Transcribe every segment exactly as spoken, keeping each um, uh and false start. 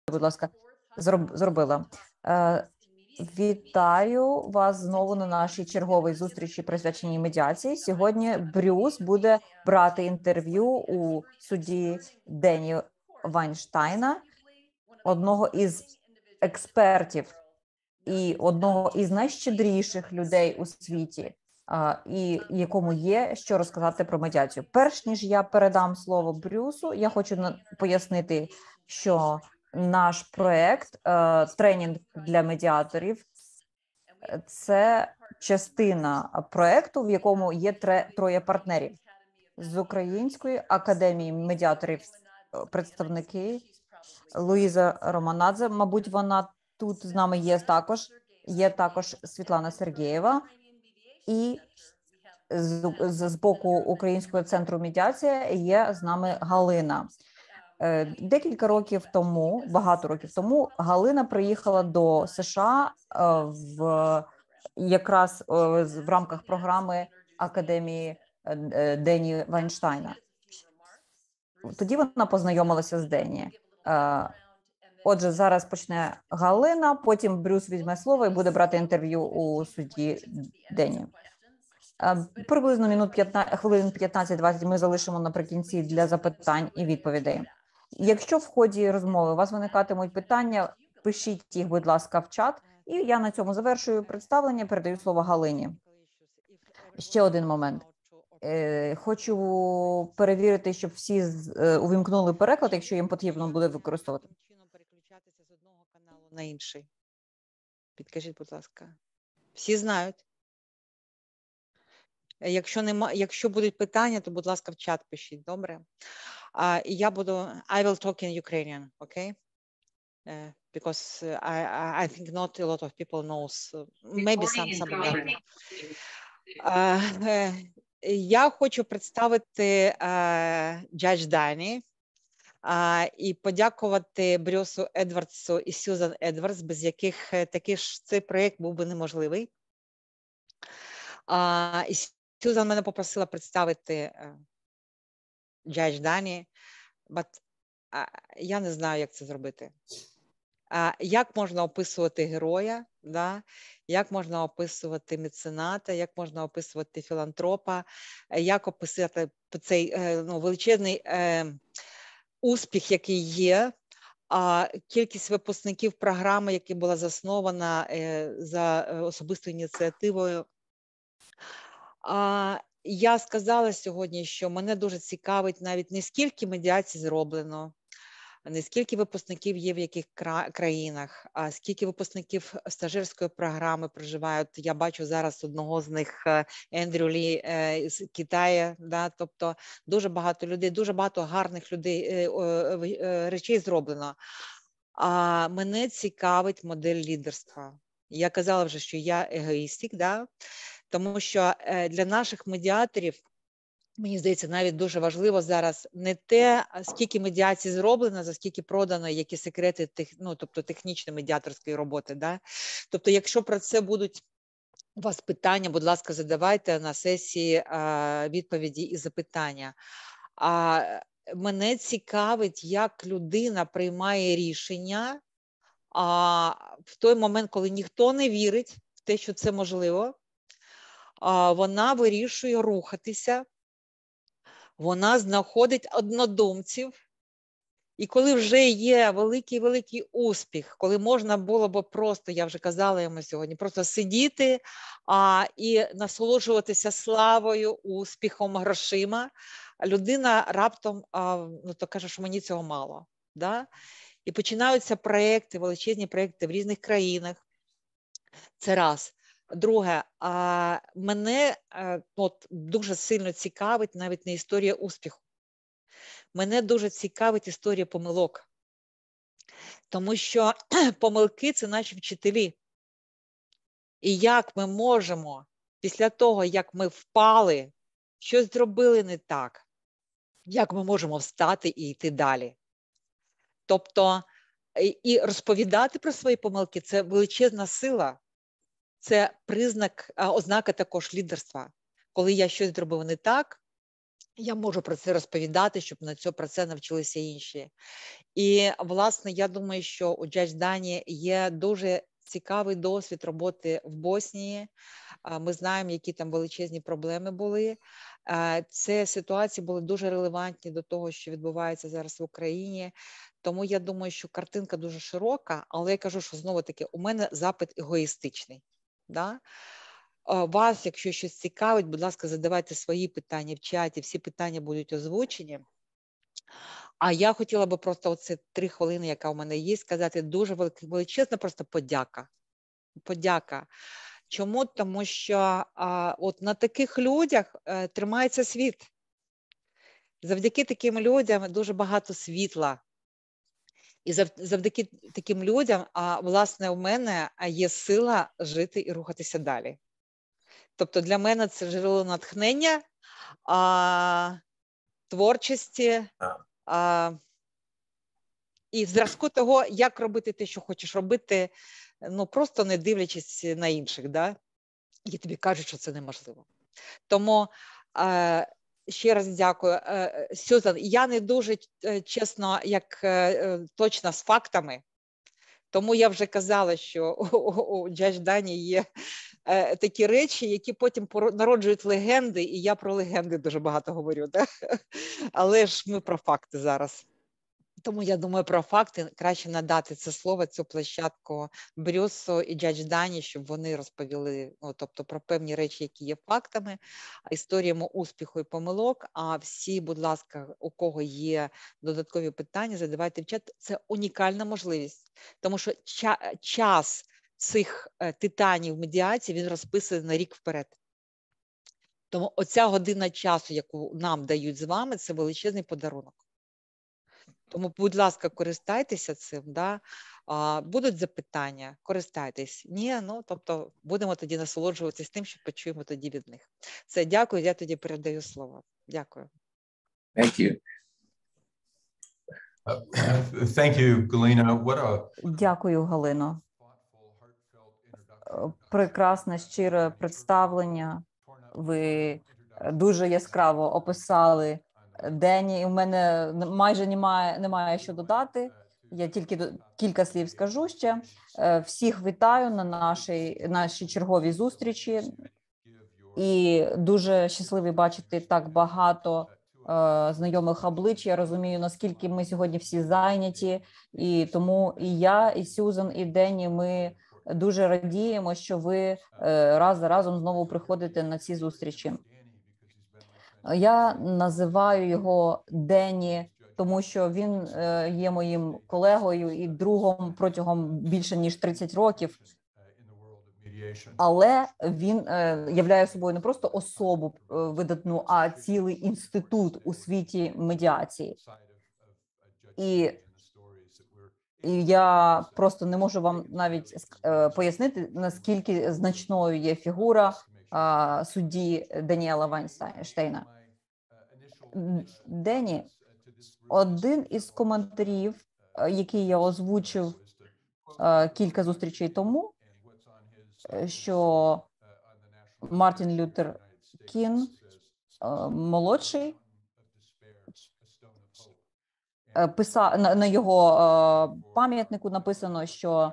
будь ласка, зроб, зробила. Е, Вітаю вас знову на нашій черговій зустрічі, присвяченій медіації. Сьогодні Брюс буде брати інтерв'ю у судді Дені Вайнштайна, одного із експертів і одного із найщедріших людей у світі, і якому є що розказати про медіацію. Перш ніж я передам слово Брюсу, я хочу пояснити, що наш проект «Тренінг для медіаторів» – це частина проекту, в якому є троє партнерів. З Української академії медіаторів представники Луїза Романадзе, мабуть, вона тут з нами є також, є також Світлана Сергієва, і з, з, з боку Українського центру медіації є з нами Галина. Декілька років тому, багато років тому, Галина приїхала до США в якраз в рамках програми Академії Дені Вайнштайна. Тоді вона познайомилася з Дені. Отже, зараз почне Галина, потім Брюс візьме слово і буде брати інтерв'ю у судді Дені. Приблизно минут п'ятнадцять, хвилин п'ятнадцять-двадцять ми залишимо наприкінці для запитань і відповідей. Якщо в ході розмови у вас виникатимуть питання, пишіть їх, будь ласка, в чат. І я на цьому завершую представлення, передаю слово Галині. Ще один момент. Хочу перевірити, щоб всі увімкнули переклад, якщо їм потрібно буде використовувати. Переключатися з одного каналу на інший. Підкажіть, будь ласка. Всі знають? Якщо нема, якщо будуть питання, то, будь ласка, в чат пишіть, добре? Uh, і я буду, I will talk in Ukrainian, okay? Uh, because I, I think not a lot of people knows, maybe some, some of uh, uh, я хочу представити uh, Judge Danny uh, і подякувати Брюсу Едвардсу і Сьюзан Едвардс, без яких такий ж цей проєкт був би неможливий. Uh, і Сьюзан мене попросила представити uh, Judge Danny, but uh, я не знаю, як це зробити. Uh, як можна описувати героя, да? Як можна описувати мецената, як можна описувати філантропа, як описати цей uh, ну, величезний uh, успіх, який є, uh, кількість випускників програми, яка була заснована uh, за особистою ініціативою. Uh, Я сказала сьогодні, що мене дуже цікавить навіть не скільки медіацій зроблено, не скільки випускників є в яких країнах, а скільки випускників стажерської програми проживають. Я бачу зараз одного з них, Ендрю Лі з Китаю, да? Тобто дуже багато людей, дуже багато гарних людей, речей зроблено. А мене цікавить модель лідерства. Я казала вже, що я егоїстик, да? Тому що для наших медіаторів, мені здається, навіть дуже важливо зараз не те, скільки медіацій зроблено, за скільки продано, які секрети тех, ну, тобто технічної медіаторської роботи. Да? Тобто, якщо про це будуть у вас питання, будь ласка, задавайте на сесії а, відповіді і запитання. А мене цікавить, як людина приймає рішення а, в той момент, коли ніхто не вірить в те, що це можливо, а, вона вирішує рухатися. Вона знаходить однодумців, і коли вже є великий-великий успіх, коли можна було б просто, я вже казала йому сьогодні, просто сидіти а, і насолоджуватися славою, успіхом, грошима, людина раптом а, ну, то каже, що мені цього мало. Да? І починаються проекти, величезні проекти в різних країнах. Це раз. Друге, а мене от, дуже сильно цікавить навіть не історія успіху. Мене дуже цікавить історія помилок. Тому що помилки – це наші вчителі. І як ми можемо, після того, як ми впали, щось зробили не так, як ми можемо встати і йти далі. Тобто, і розповідати про свої помилки – це величезна сила. Це признак, ознака також лідерства. Коли я щось зробив не так, я можу про це розповідати, щоб на цьому про це навчилися інші. І, власне, я думаю, що у Judge Дані є дуже цікавий досвід роботи в Боснії. Ми знаємо, які там величезні проблеми були. Це ситуації були дуже релевантні до того, що відбувається зараз в Україні. Тому я думаю, що картинка дуже широка, але я кажу, що знову-таки у мене запит егоїстичний. Да? Вас, якщо щось цікавить, будь ласка, задавайте свої питання в чаті, всі питання будуть озвучені. А я хотіла би просто оце три хвилини, яка у мене є, сказати дуже величезна просто подяка. Подяка. Чому? Тому що а, от на таких людях а, тримається світ. Завдяки таким людям дуже багато світла. І зав, завдяки таким людям, а, власне, у мене є сила жити і рухатися далі. Тобто для мене це джерело натхнення, а, творчості, а, і зразку того, як робити те, що хочеш робити, ну просто не дивлячись на інших, да? І тобі кажуть, що це неможливо. Тому е, ще раз дякую. Е, Сюзан, я не дуже чесно, як е, точно з фактами, тому я вже казала, що у, у, у Judge Дані є е, такі речі, які потім народжують легенди, і я про легенди дуже багато говорю. Да? Але ж ми про факти зараз. Тому я думаю, про факти краще надати це слово, цю площадку Брюсу і Judge Дані, щоб вони розповіли, ну, тобто про певні речі, які є фактами, історіями успіху і помилок. А всі, будь ласка, у кого є додаткові питання, задавайте в чат. Це унікальна можливість, тому що ча- час цих е, титанів медіації, він розписаний на рік вперед. Тому оця година часу, яку нам дають з вами, це величезний подарунок. Тому, будь ласка, користайтеся цим, да? а, будуть запитання, користайтесь. Ні, ну, тобто будемо тоді насолоджуватися тим, що почуємо тоді від них. Все, дякую, я тоді передаю слово. Дякую. Thank you. Uh, thank you, Galina. What a Дякую, Галино. Прекрасне, щире представлення. Ви дуже яскраво описали Дені. У мене майже немає, немає що додати. Я тільки до, кілька слів скажу ще. Всіх вітаю на нашій, нашій черговій зустрічі. І дуже щасливий бачити так багато е, знайомих облич. Я розумію, наскільки ми сьогодні всі зайняті. І тому і я, і Сюзан, і Дені, ми дуже радіємо, що ви е, раз за разом знову приходите на ці зустрічі. Я називаю його Дені, тому що він е, є моїм колегою і другом протягом більше ніж тридцять років. Але він е, являє собою не просто особу е, видатну, а цілий інститут у світі медіації. І, і я просто не можу вам навіть е, пояснити, наскільки значною є фігура е, судді Даніела Вайнштейна. Дені, один із коментарів, е, який я озвучив е, кілька зустрічей тому, що Мартін Лютер Кінг молодший писав на, на його пам'ятнику написано, що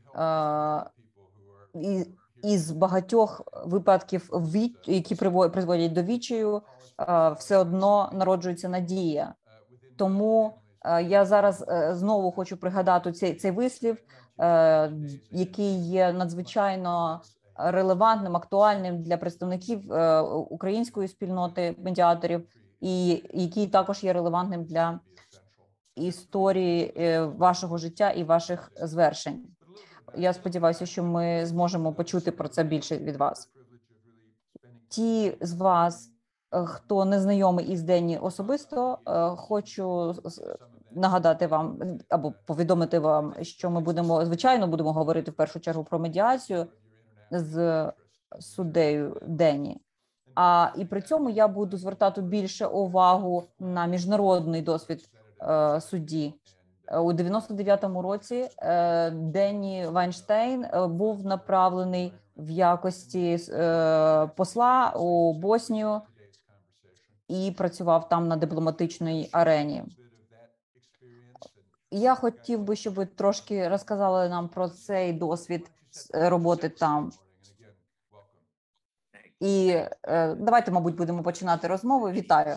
із багатьох випадків, які призводять до відчаю, все одно народжується надія. Тому я зараз знову хочу пригадати цей, цей вислів, який є надзвичайно релевантним, актуальним для представників української спільноти медіаторів, і який також є релевантним для історії вашого життя і ваших звершень. Я сподіваюся, що ми зможемо почути про це більше від вас. Ті з вас, хто не знайомий із Дені особисто, хочу нагадати вам або повідомити вам, що ми будемо, звичайно, будемо говорити в першу чергу про медіацію з суддею Дені. А і при цьому я буду звертати більше увагу на міжнародний досвід е, судді. У дев'яносто дев'ятому році е, Дені Вайнштейн був направлений в якості е, посла у Боснію і працював там на дипломатичній арені. Я хотів би, щоб ви трошки розказали нам про цей досвід роботи там. І е, давайте, мабуть, будемо починати розмову. Вітаю.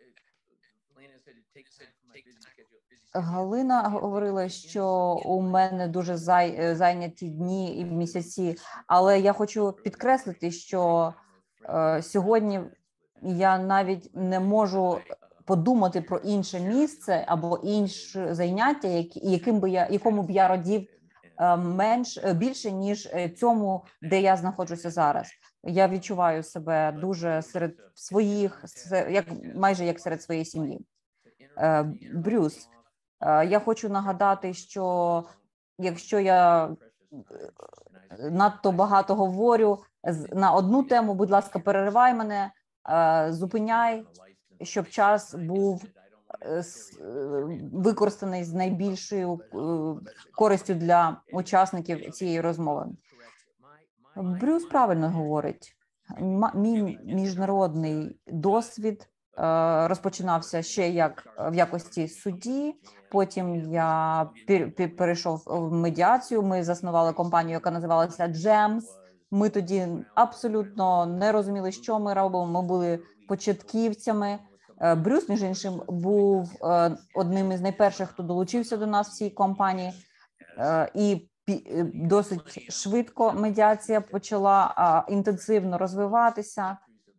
Галина говорила, що у мене дуже зай, зайняті дні і місяці, але я хочу підкреслити, що е, сьогодні я навіть не можу подумати про інше місце або інше заняття, які, яким би я, якому б я радів е, менш більше, ніж цьому, де я знаходжуся зараз. Я відчуваю себе дуже серед своїх, як майже як серед своєї сім'ї. Е, Брюс, е, я хочу нагадати, що якщо я надто багато говорю на одну тему, будь ласка, переривай мене, е, зупиняй, щоб час був використаний з найбільшою користю для учасників цієї розмови. Брюс правильно говорить. Мій міжнародний досвід розпочинався ще як в якості судді. Потім я перейшов в медіацію. Ми заснували компанію, яка називалася джемс. Ми тоді абсолютно не розуміли, що ми робимо. Ми були початківцями. Брюс, між іншим, був одним із найперших, хто долучився до нас в цій компанії. І досить швидко медіація почала інтенсивно розвиватися.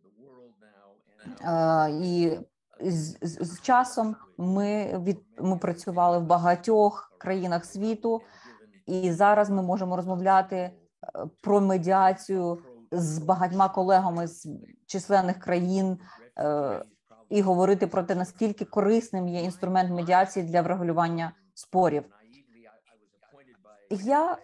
І з, з, з часом ми, від, ми працювали в багатьох країнах світу. І зараз ми можемо розмовляти про медіацію з багатьма колегами з численних країн і говорити про те, наскільки корисним є інструмент медіації для врегулювання спорів. Я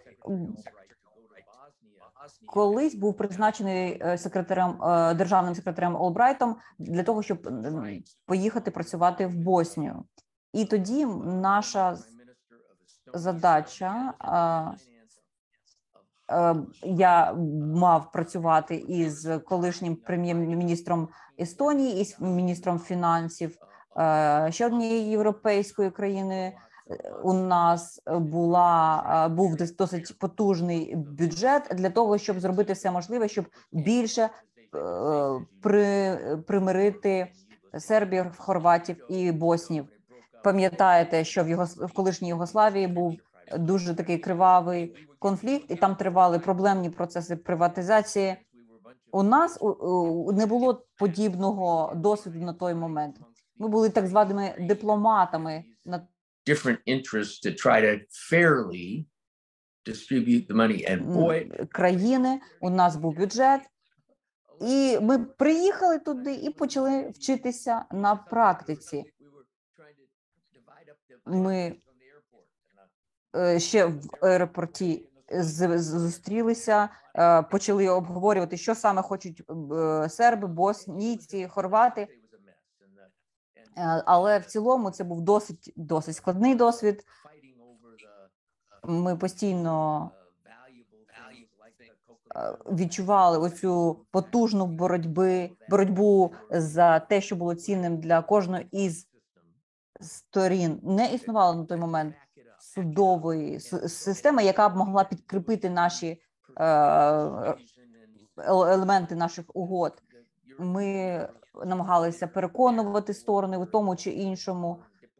колись був призначений секретарем, державним секретарем Олбрайтом для того, щоб поїхати працювати в Боснію. І тоді наша задача, я мав працювати із колишнім прем'єр-міністром Естонії і з міністром фінансів ще однієї європейської країни. У нас була був досить потужний бюджет для того, щоб зробити все можливе, щоб більше при, примирити сербів, хорватів і боснів. Пам'ятаєте, що в його в колишній Югославії був дуже такий кривавий конфлікт, і там тривали проблемні процеси приватизації. У нас не було подібного досвіду на той момент. Ми були так званими дипломатами на different interests to try to fairly distribute the money. And boy, країни, у нас був бюджет, і ми приїхали туди і почали вчитися на практиці. Ми ще в аеропорті зустрілися, почали обговорювати, що саме хочуть серби, боснійці, хорвати. Але в цілому це був досить, досить складний досвід. Ми постійно відчували оцю потужну боротьби, боротьбу за те, що було цінним для кожної із сторін. Не існувало на той момент судової системи, яка б могла підкріпити наші елементи наших угод. Ми намагалися переконувати сторони в тому чи іншому.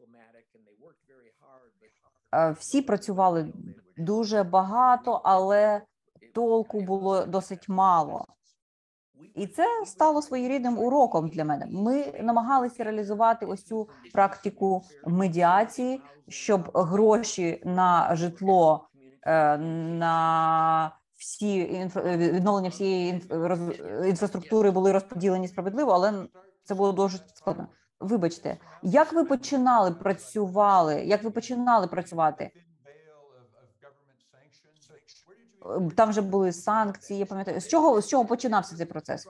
Всі працювали дуже багато, але толку було досить мало. І це стало своєрідним уроком для мене. Ми намагалися реалізувати ось цю практику медіації, щоб гроші на житло, на всі відновлення всієї інфраструктури були розподілені справедливо, але це було дуже складно. Вибачте, як ви починали працювали? Як ви починали працювати? Там вже були санкції, я пам'ятаю. З чого, з чого починався цей процес?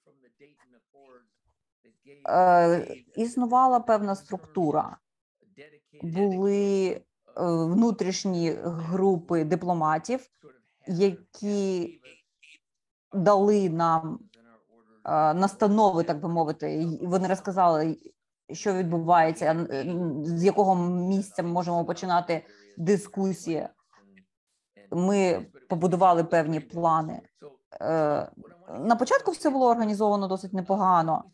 Е, існувала певна структура. Були внутрішні групи дипломатів, які дали нам настанови, так би мовити, і вони розказали, що відбувається, з якого місця ми можемо починати дискусії. Ми побудували певні плани. На початку все було організовано досить непогано.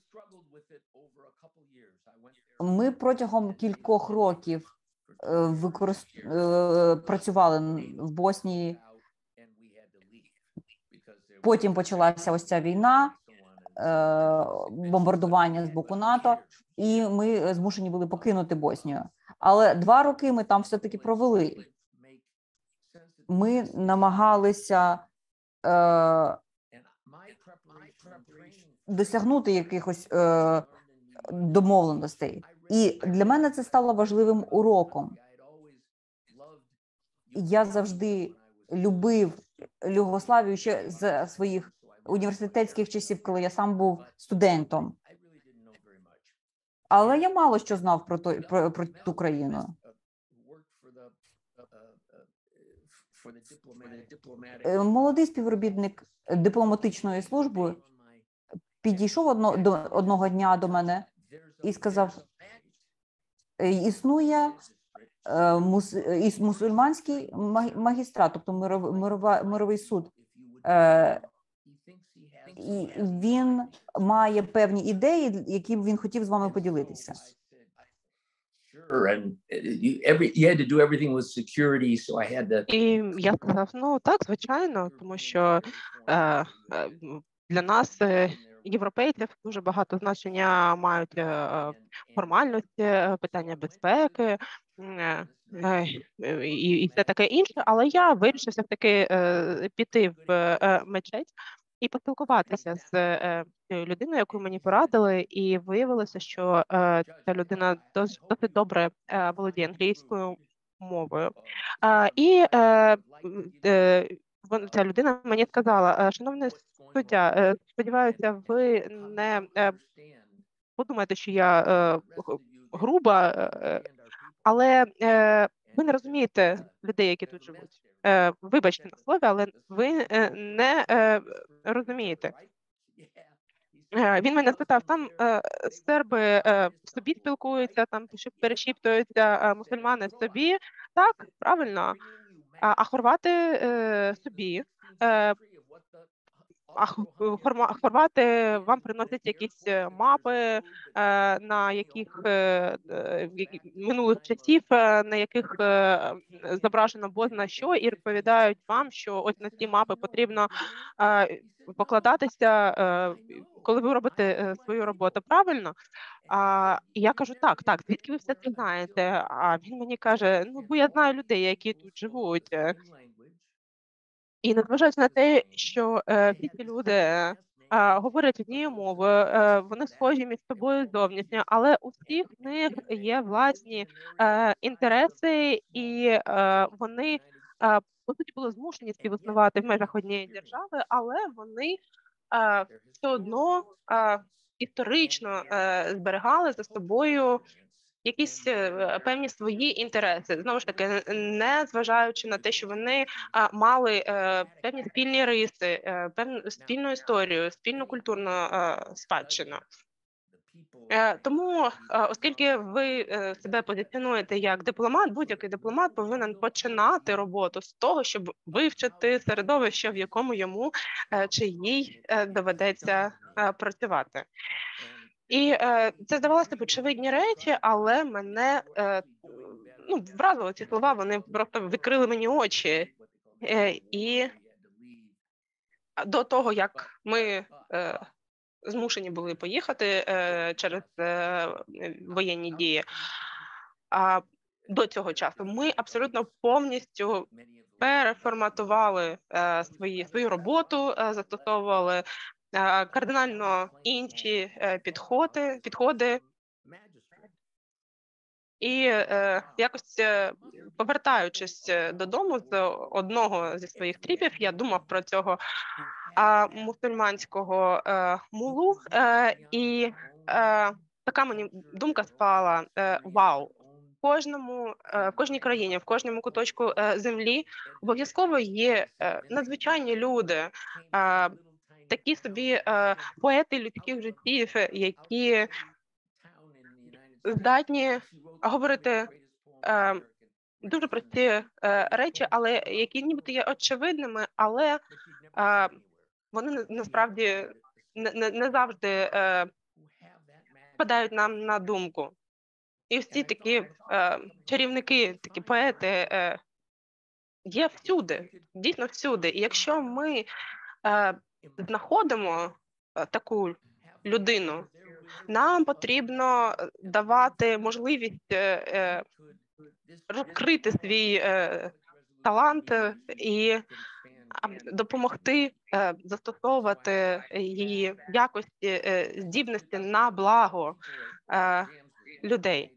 Ми протягом кількох років використ... працювали в Боснії. Потім почалася ось ця війна, бомбардування з боку НАТО, і ми змушені були покинути Боснію. Але два роки ми там все-таки провели. Ми намагалися е, досягнути якихось е, домовленостей. І для мене це стало важливим уроком. Я завжди любив Югославію ще з своїх університетських часів, коли я сам був студентом. Але я мало що знав про, той, про, про ту країну. Молодий співробітник дипломатичної служби підійшов одно, до, одного дня до мене і сказав, існує мус, мусульманський магістрат, тобто миров, мирова, мировий суд. І він має певні ідеї, які б він хотів з вами поділитися. І я сказав, ну так, звичайно, тому що е, для нас, європейців, дуже багато значення мають е, формальності, питання безпеки е, е, і, і все таке інше, але я вирішив все-таки е, піти в е, мечеть і поспілкуватися з е, людиною, яку мені порадили, і виявилося, що е, ця людина досить, досить добре е, володіє англійською мовою. Е, і е, е, ця людина мені сказала, шановний суддя, е, сподіваюся, ви не е, подумаєте, що я е, груба, е, але е, ви не розумієте людей, які тут живуть. Е, вибачте на слові, але ви е, не е, розумієте. Е, він мене спитав, там е, серби е, собі спілкуються, там перешіптуються е, мусульмани собі. Так, правильно. А, а хорвати е, собі. Е, А хорвати вам приносять якісь мапи, е, на яких е, минулих часів, на яких е, зображено бозна що, і розповідають вам, що ось на ці мапи потрібно е, покладатися, е, коли ви робите свою роботу. Правильно? А і я кажу, так, так, звідки ви все це знаєте? А він мені каже, ну, бо я знаю людей, які тут живуть. І незважаючи на те, що е, всі ці люди е, говорять однією мовою, е, вони схожі між собою зовнішньо, але у всіх в них є власні е, інтереси, і е, вони, е, по суті, були змушені співіснувати в межах однієї держави, але вони е, все одно е, історично е, зберігали за собою якісь е, певні свої інтереси, знову ж таки, не зважаючи на те, що вони а, мали е, певні спільні риси, е, певну спільну історію, спільну культурну е, спадщину. Е, тому, е, оскільки ви е, себе позиціонуєте як дипломат, будь-який дипломат повинен починати роботу з того, щоб вивчити середовище, в якому йому е, чи їй е, доведеться е, працювати. І е, це здавалося б очевидні речі, але мене е, ну, вразили ці слова, вони просто відкрили мені очі. Е, і до того, як ми е, змушені були поїхати е, через е, воєнні дії, а до цього часу ми абсолютно повністю переформатували е, свої, свою роботу, е, застосовували кардинально інші підходи, підходи. І е, якось е, повертаючись додому з одного зі своїх тріпів, я думав про цього е, мусульманського е, мулу, е, і е, така мені думка спала: е, вау, в кожному, е, в кожній країні, в кожному куточку е, землі обов'язково є е, надзвичайні люди, е, такі собі е, поети людських життів, які здатні говорити е, дуже прості е, речі, але які нібито є очевидними, але е, вони насправді не, не, не завжди е, впадають нам на думку. І всі такі е, чарівники, такі поети е, є всюди, дійсно всюди. І якщо ми е, знаходимо е, таку людину, нам потрібно давати можливість е, е, розкрити свій е, талант і е, допомогти е, застосовувати її якості, е, здібності на благо е, людей.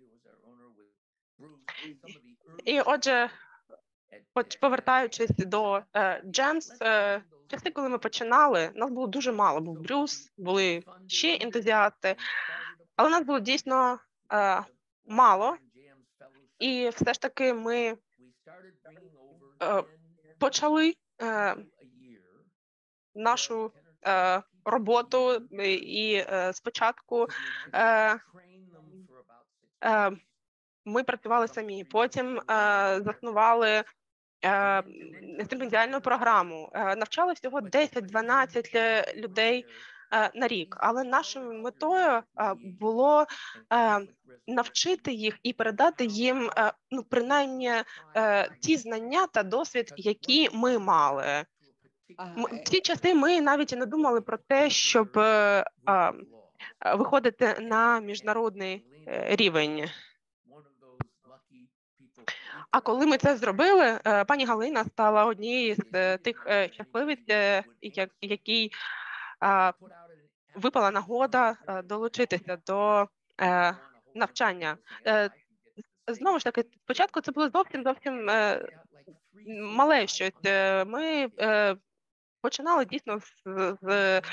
І отже, повертаючись до е, Джемс, е, часи, коли ми починали, нас було дуже мало. Був Брюс, були ще ентузіасти, але нас було дійсно е, мало. І все ж таки ми е, почали е, нашу е, роботу, і е, спочатку е, е, ми працювали самі, потім е, заснували е, стипендіальну програму, е, навчали всього десять-дванадцять людей е, на рік, але нашою метою е, було е, навчити їх і передати їм, е, ну, принаймні, е, ті знання та досвід, які ми мали. Ми, в ті часи ми навіть і не думали про те, щоб е, е, виходити на міжнародний е, рівень. А коли ми це зробили, е, пані Галина стала однією з е, тих е, щасливиць, е, як, якій е, випала нагода е, долучитися до е, навчання. Е, знову ж таки, спочатку це було зовсім зовсім е, мале щось. Е, Ми е, починали дійсно з, з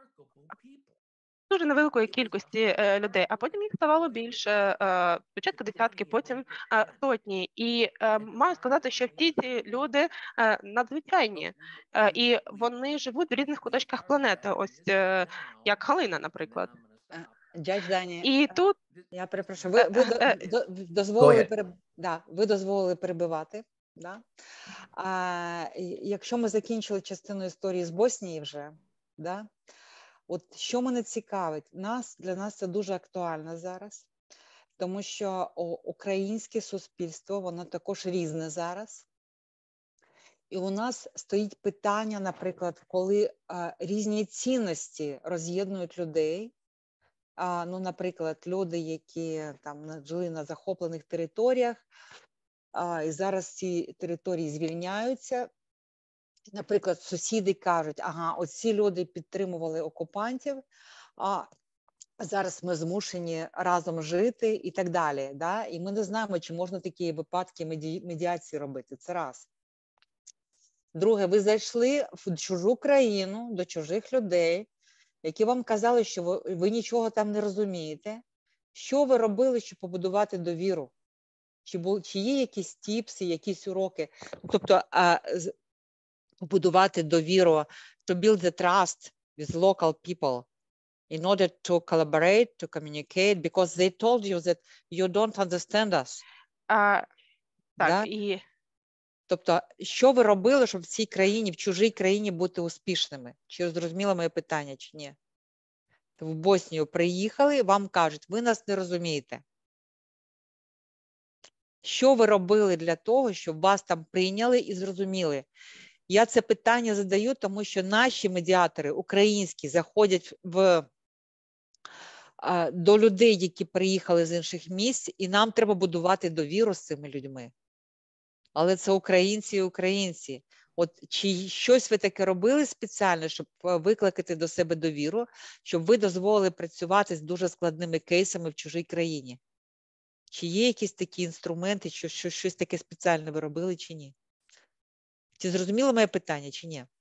дуже невеликої кількості е, людей, а потім їх ставало більше, е, спочатку десятки, потім е, сотні. І е, маю сказати, що всі ці люди е, надзвичайні, е, і вони живуть в різних куточках планети, ось е, як Галина, наприклад. Дядь Дані, І тут я перепрошую, ви, ви е, до, до, дозволили, переб... да, ви дозволили перебивати. Да? А, якщо ми закінчили частину історії з Боснії вже, да? От що мене цікавить, нас, для нас це дуже актуально зараз, тому що о, українське суспільство, воно також різне зараз. І у нас стоїть питання, наприклад, коли а, різні цінності роз'єднують людей. А, ну, наприклад, люди, які там жили на захоплених територіях, а, і зараз ці території звільняються. Наприклад, сусіди кажуть, ага, оці люди підтримували окупантів, а зараз ми змушені разом жити і так далі. Да? І ми не знаємо, чи можна такі випадки меді... медіації робити. Це раз. Друге, ви зайшли в чужу країну, до чужих людей, які вам казали, що ви, ви нічого там не розумієте. Що ви робили, щоб побудувати довіру? Чи, бу... чи є якісь тіпси, якісь уроки? Тобто, а, побудувати довіру, to build the trust with local people in order to collaborate, to communicate, because they told you that you don't understand us. а, так, Да? і Тобто, що ви робили, щоб в цій країні, в чужій країні бути успішними? Чи зрозуміло моє питання, чи ні? В Боснію приїхали, вам кажуть, ви нас не розумієте. Що ви робили для того, щоб вас там прийняли і зрозуміли? Я це питання задаю, тому що наші медіатори українські заходять в, а, до людей, які приїхали з інших місць, і нам треба будувати довіру з цими людьми. Але це українці і українці. От чи щось ви таке робили спеціально, щоб викликати до себе довіру, щоб ви дозволили працювати з дуже складними кейсами в чужій країні? Чи є якісь такі інструменти, що, що щось таке спеціальне ви робили, чи ні? Чи зрозуміло моє питання, чи ні?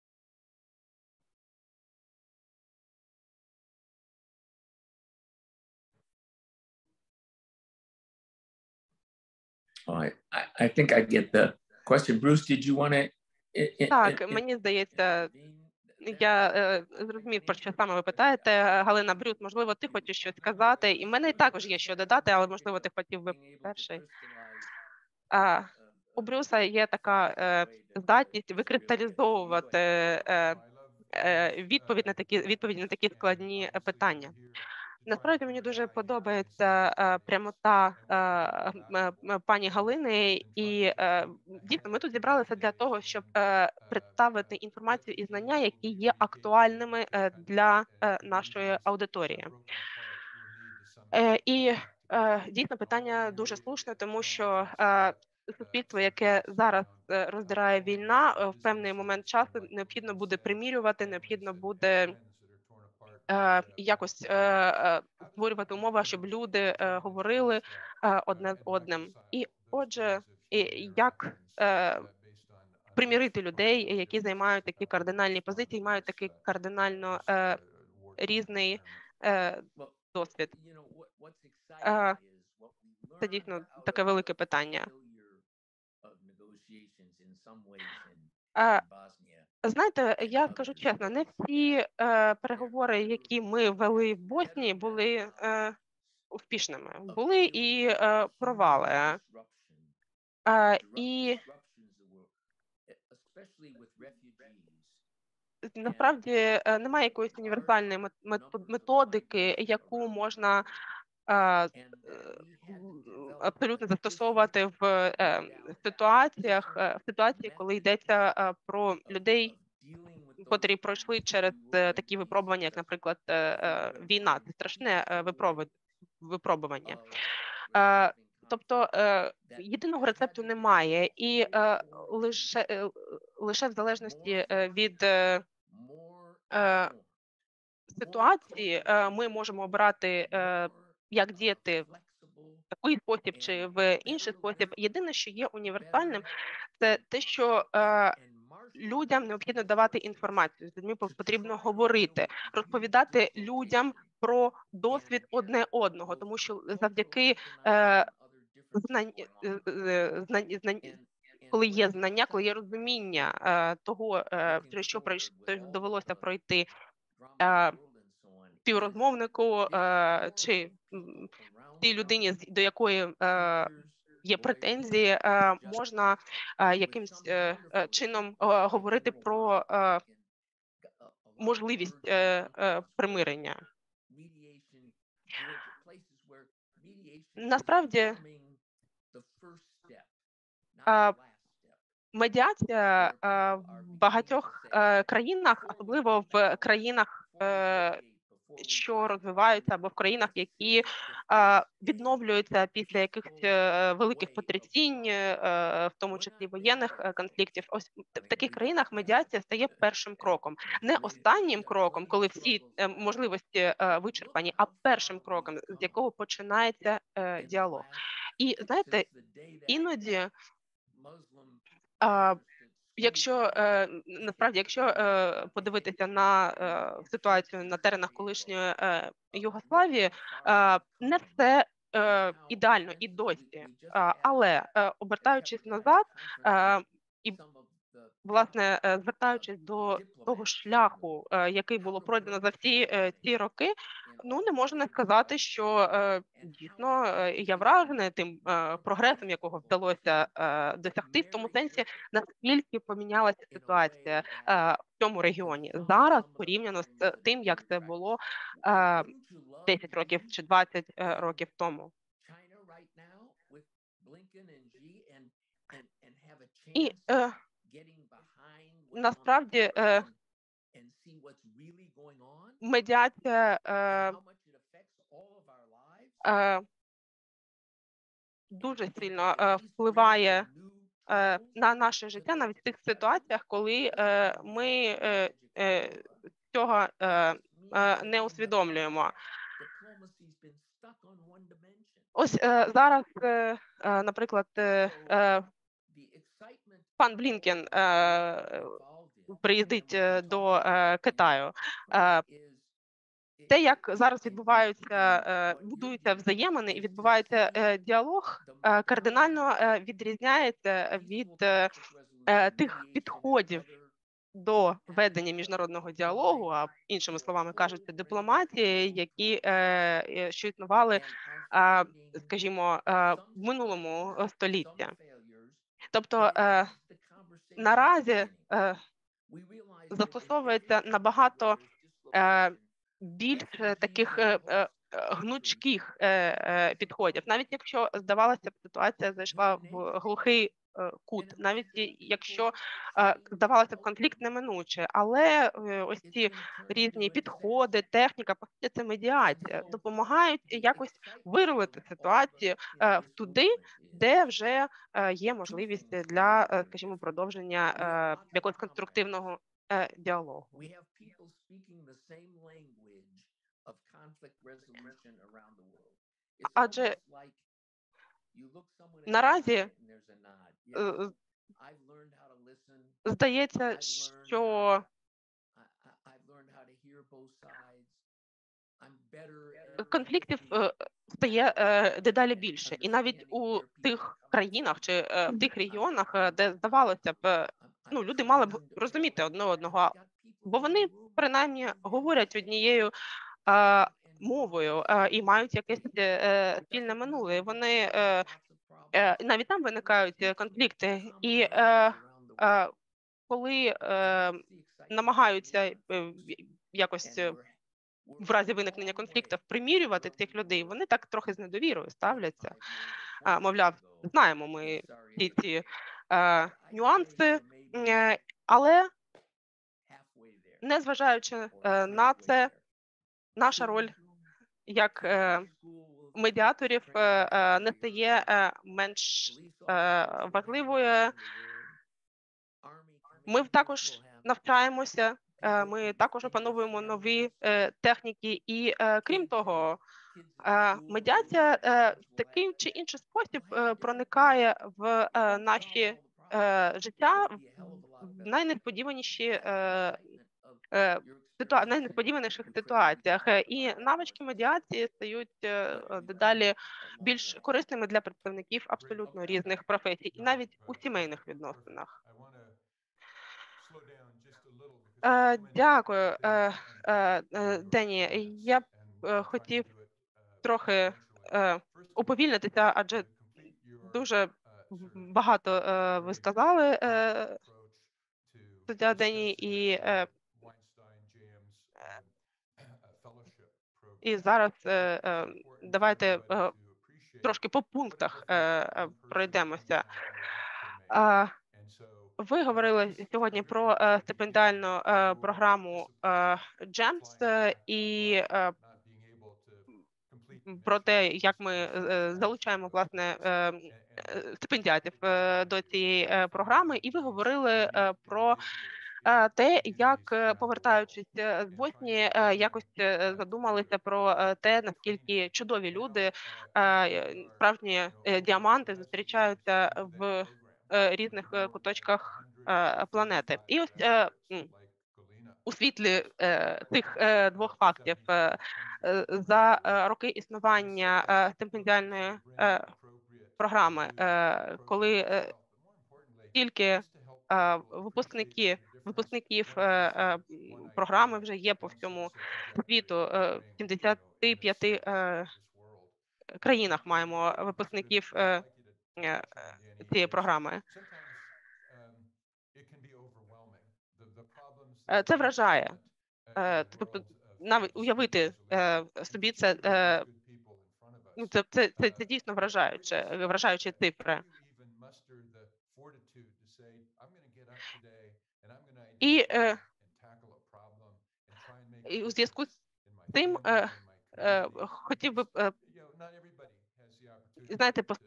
Oh, I, I think I get the question. Bruce, did you want to? так, мені здається, Я е, зрозумів, про що саме ви питаєте. Галина, Брюс, можливо, ти хочеш щось сказати? І в мене також є що додати, але, можливо, ти хотів би перший. А, у Брюса є така е, здатність викристалізовувати е, е, відповідь на такі відповіді на такі складні е, питання. Насправді мені дуже подобається е, прямота е, м- м- пані Галини, і е, дійсно ми тут зібралися для того, щоб е, представити інформацію і знання, які є актуальними е, для е, нашої аудиторії. Е, І е, дійсно питання дуже слушне, тому що е, суспільство, яке зараз е, роздирає війна, е, в певний момент часу необхідно буде примірювати, необхідно буде е, якось е, е, створювати умови, щоб люди е, говорили е, одне з одним. І отже, і як е, примірити людей, які займають такі кардинальні позиції, мають такий кардинально е, різний е, досвід. Е, Це дійсно таке велике питання. Е, Знаєте, я скажу чесно, не всі е, переговори, які ми вели в Боснії, були е, успішними. Були і е, провали. Е, і насправді е, немає якоїсь універсальної мет- мет- методики, яку можна е, е, абсолютно застосовувати в е, ситуаціях, е, в ситуації, коли йдеться е, про людей, котрі пройшли через е, такі випробування, як, наприклад, е, е, війна. Це страшне е, випробу- випробування. Е, Тобто е, єдиного рецепту немає, і е, лише е, лише в залежності е, від е, е, ситуації е, ми можемо обрати, е, як діяти в такий спосіб чи в інший спосіб. Єдине, що є універсальним, це те, що е, людям необхідно давати інформацію. З людьми потрібно говорити, розповідати людям про досвід одне одного, тому що завдяки е, знань, е, е, знань, знань, коли є знання, коли є розуміння е, того, е, через що пройш- довелося пройти е, співрозмовнику е, чи м, тій людині, з- до якої е, є претензії, е, можна е, якимсь е, е, чином е, говорити про е, можливість е, е, примирення. Насправді, е, медіація е, в багатьох е, країнах, особливо в країнах, е, що розвиваються, або в країнах, які е, відновлюються після якихось е, великих потрясінь, е, в тому числі воєнних е, конфліктів. Ось в таких країнах медіація стає першим кроком, не останнім кроком, коли всі е, можливості е, вичерпані, а першим кроком, з якого починається е, діалог. І знаєте, іноді. е, Якщо е, насправді, якщо е, подивитися на е, ситуацію на теренах колишньої е, Югославії, е, не все е, ідеально і досі, е, але е, обертаючись назад, е, і власне е, звертаючись до того шляху, е, який було пройдено за всі е, ці роки, ну не можна сказати, що е, дійсно е, я вражений тим е, прогресом, якого вдалося е, досягти, в тому сенсі, наскільки помінялася ситуація е, в цьому регіоні зараз, порівняно з е, тим, як це було е, десять років чи двадцять е, років тому. І е, насправді е, медіація е, е, дуже сильно е, впливає е, на наше життя навіть в тих ситуаціях, коли е, ми е, е, цього е, е, не усвідомлюємо. Ось е, зараз, е, е, наприклад, е, е, пан Блінкен е, приїздить е, до е, Китаю. Е, Те, як зараз відбуваються, е, будуються взаємини і відбувається е, діалог, е, кардинально е, відрізняється від е, е, тих підходів, до ведення міжнародного діалогу, а іншими словами кажучи, дипломатії, які е, що існували, е, скажімо, е, в минулому столітті. Тобто е, наразі е, застосовується набагато е, більш таких е, е, гнучких е, е, підходів, навіть якщо здавалося б, ситуація зайшла в глухий е, кут, навіть і якщо е, здавалося б, конфлікт неминучий, але е, ось ці різні підходи, техніка, по суті, це медіація, допомагають якось вирулити ситуацію е, в туди, де вже е, є можливість для, е, скажімо, продовження е, якогось конструктивного е, діалогу. We have people speaking the same language of conflict resolution around the world. It's Адже almost like you look someone in the наразі eye and there's a nod. Yeah, е, I've learned how to listen. здається, I've learned що how, I, I- I've learned how to hear both sides. I'm better at конфліктів empathy. е, стає е, дедалі більше, і навіть у тих країнах чи е, в тих регіонах, е, де здавалося б, е, ну люди мали б розуміти одне одного, бо вони принаймні говорять однією е, мовою е, і мають якесь е, е, спільне минуле. І Вони е, е, навіть там виникають е, конфлікти, і е, е, коли е, намагаються е, якось е, в разі виникнення конфліктів примірювати цих людей, вони так трохи з недовірою ставляться. А, мовляв, знаємо ми всі ці е, нюанси, е, але незважаючи е, на це, наша роль як е, медіаторів е, е, не стає е, менш е, важливою. Ми також навчаємося, е, ми також опановуємо нові е, техніки, і е, крім того, е, медіація е, в такий чи інший спосіб е, проникає в е, наші е, життя в найнесподіваніші е, е, ситуа- найнесподіваніших ситуаціях. Е, І навички медіації стають е, дедалі більш корисними для представників абсолютно різних професій, і навіть у сімейних відносинах. Е, Дякую, е, е, е, Дені. Я б е, хотів трохи е, уповільнитися, адже дуже багато е, ви сказали, е, суддя Дені, і, е, і зараз е, е, давайте е, трошки по пунктах е, е, пройдемося. А, Ви говорили сьогодні про е, стипендіальну е, програму е, джемс е, і е, про те, як ми е, залучаємо власне е, е, стипендіатів е, до цієї е, програми, і ви говорили е, про е, те, як е, повертаючись е, з Боснії, е, якось е, задумалися про е, те, наскільки чудові люди, е, справжні е, діаманти зустрічаються в е, різних е, куточках е, планети. І ось е, м, у світлі е, цих е, двох фактів е, е, за е, роки існування е, стипендіальної е, програми, е, коли е, тільки е, випускники випускників е, е, м, програми вже є по всьому світу, е, в сімдесяти п'яти е, країнах маємо випускників е, е, цієї програми. Е, Це вражає. Е, Тобто навіть уявити е, собі це, е, ну, це, це, це, це дійсно вражаюче, вражаючі цифри. І, е, і у зв'язку з цим е, е, хотів би, е, знаєте, пос-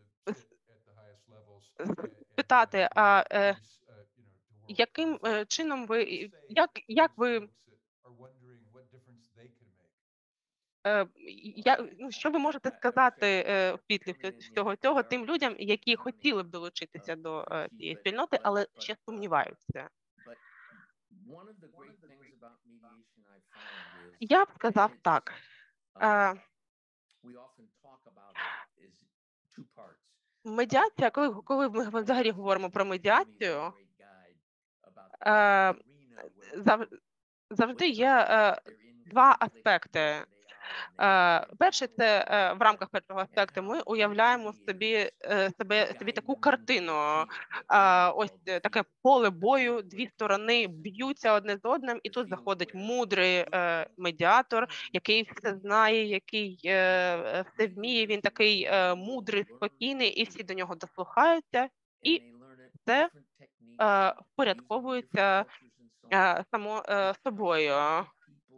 спитати, а е, яким е, чином ви, як, як ви Е, я, ну, що ви можете сказати е, в пітлі всь- всього цього тим людям, які хотіли б долучитися до е, цієї спільноти, але ще сумніваються? But one of the great things about mediation I found is Я б сказав it's, так. um, Е, we often talk about it is two parts. Медіація, коли, коли ми взагалі говоримо про медіацію, Great guide about the е, arena зав- завжди є е, два аспекти. Е, Перший – це е, в рамках першого аспекту ми уявляємо собі е, себе собі таку картину. Е, Ось е, таке поле бою, дві сторони б'ються одне з одним, і тут заходить мудрий е, медіатор, який все знає, який е, е, все вміє. Він такий е, мудрий, спокійний, і всі до нього дослухаються, і це е, впорядковується е, само е, собою.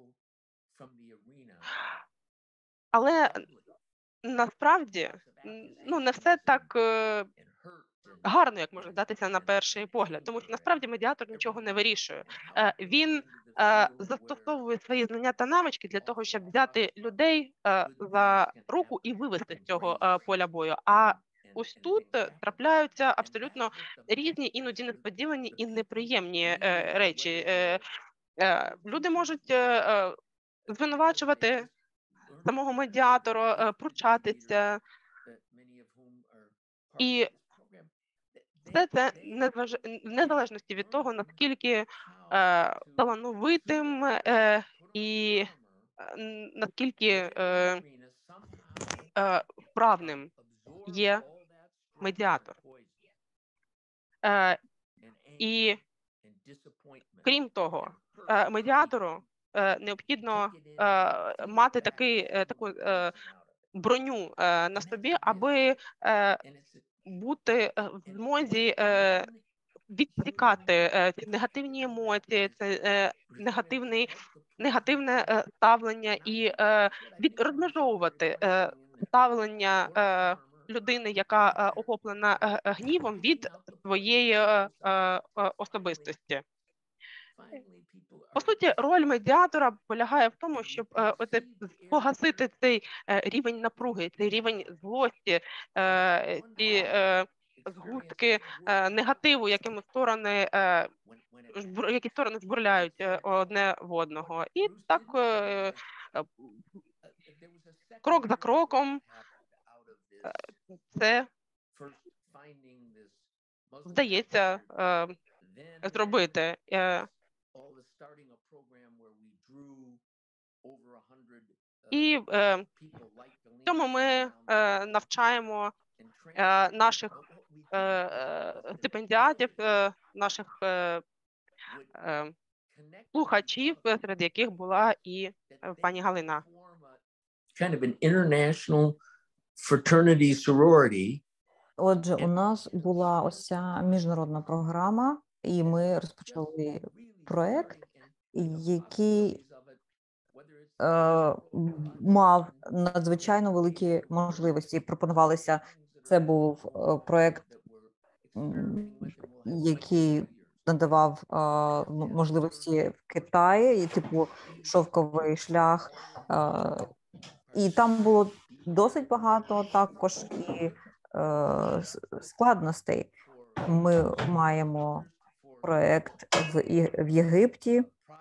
Але насправді, м, ну, не все так е, гарно, як може здатися на перший погляд, тому що насправді медіатор нічого не вирішує. Е, Він е, застосовує свої знання та навички для того, щоб взяти людей е, за руку і вивести з цього е, поля бою. А ось тут е, трапляються абсолютно різні, іноді несподівані і неприємні е, речі. Е, е, Люди можуть е, е, звинувачувати самого медіатора, е, пручатися. І все це незваж... в незалежності від того, наскільки е, талановитим е, і е, н- наскільки е, е, вправним є медіатор. Е, і крім того, е, медіатору е, необхідно е, мати такий, е, таку е, броню е, на собі, аби е, бути е, в змозі е, відсікати е, ці негативні емоції, це е, негативний, негативне е, ставлення і е, від, розмежовувати е, ставлення е, людини, яка е, охоплена е, е, гнівом, від своєї е, е, особистості. По суті, роль медіатора полягає в тому, щоб е, оце, погасити цей е, рівень напруги, цей рівень злості, е, ці е, згустки е, негативу, якими сторони, е, жбур- які сторони збурляють е, одне в одного. І так е, е, крок за кроком е, це вдається е, зробити. Е, І е, в цьому ми е, навчаємо е, наших е, е, стипендіатів, е, наших е, е, слухачів, серед яких була і е, пані Галина. Kind of an international fraternity sorority. Отже, у нас була ось ця міжнародна програма, і ми розпочали проект, який е, мав надзвичайно великі можливості. Пропонувалися, це був е, проект, м, який надавав е, м- можливості в Китаї, і типу шовковий шлях. Е, і там було досить багато також і е, с- складностей. Ми маємо проект в, І- в Єгипті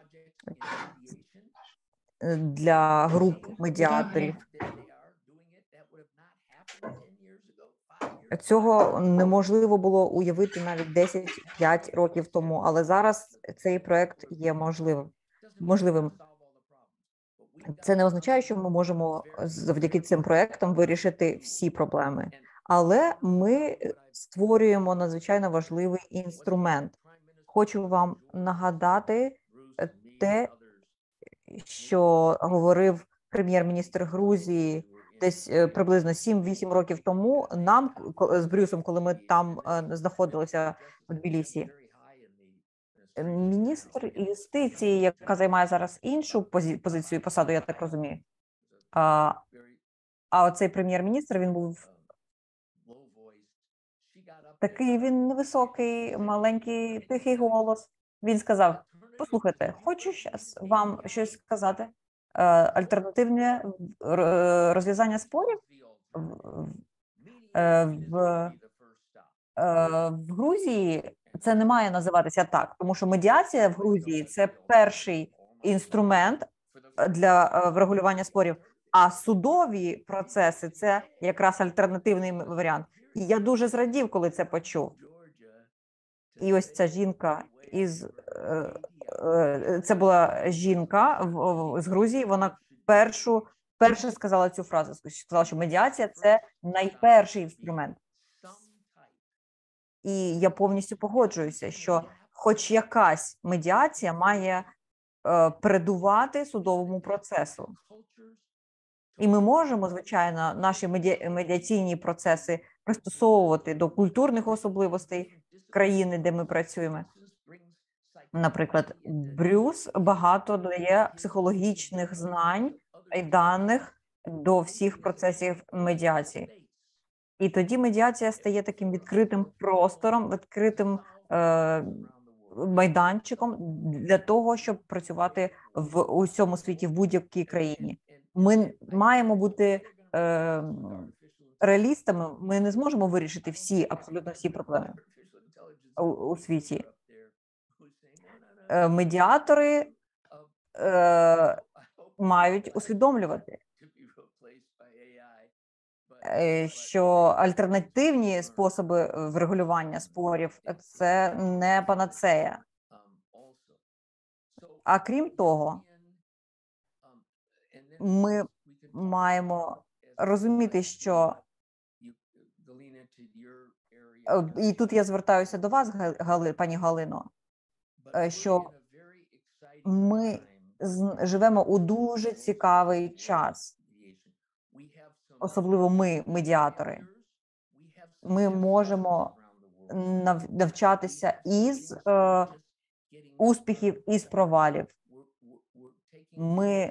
е, для груп медіаторів. Цього неможливо було уявити навіть десять п'ять років тому, але зараз цей проект є можливим. можливим. Це не означає, що ми можемо завдяки цим проектам вирішити всі проблеми, але ми створюємо надзвичайно важливий інструмент. Хочу вам нагадати те, що говорив прем'єр-міністр Грузії десь е, приблизно сім-вісім років тому нам ко- з Брюсом, коли ми там е, знаходилися в Тбілісі. Міністр юстиції, яка займає зараз іншу позі- позицію і посаду, я так розумію. А, а оцей прем'єр-міністр, він був такий, він невисокий, маленький, тихий голос. Він сказав: послухайте, хочу зараз вам щось сказати. Е, Альтернативне р- розв'язання спорів в, е, в, е, в Грузії це не має називатися так, тому що медіація в Грузії – це перший інструмент для е, врегулювання спорів, а судові процеси – це якраз альтернативний м- варіант. І я дуже зрадів, коли це почув. І ось ця жінка із е, е, це була жінка в, в, з Грузії. Вона першу перше сказала цю фразу. Сказала, що медіація це найперший інструмент. І я повністю погоджуюся, що хоч якась медіація має е, передувати судовому процесу. І ми можемо, звичайно, наші медіа, медіаційні процеси пристосовувати до культурних особливостей країни, де ми працюємо. Наприклад, Брюс багато дає психологічних знань і даних до всіх процесів медіації. І тоді медіація стає таким відкритим простором, відкритим е, майданчиком для того, щоб працювати в усьому світі, в будь-якій країні. Ми маємо бути е, реалістами, ми не зможемо вирішити всі, абсолютно всі проблеми у, у світі. Е, медіатори е, мають усвідомлювати, що альтернативні способи врегулювання спорів – це не панацея. А крім того, ми маємо розуміти, що і тут я звертаюся до вас, Гали, пані Галино, що ми живемо у дуже цікавий час. Особливо ми, медіатори, ми можемо навчатися із е, успіхів, із провалів. Ми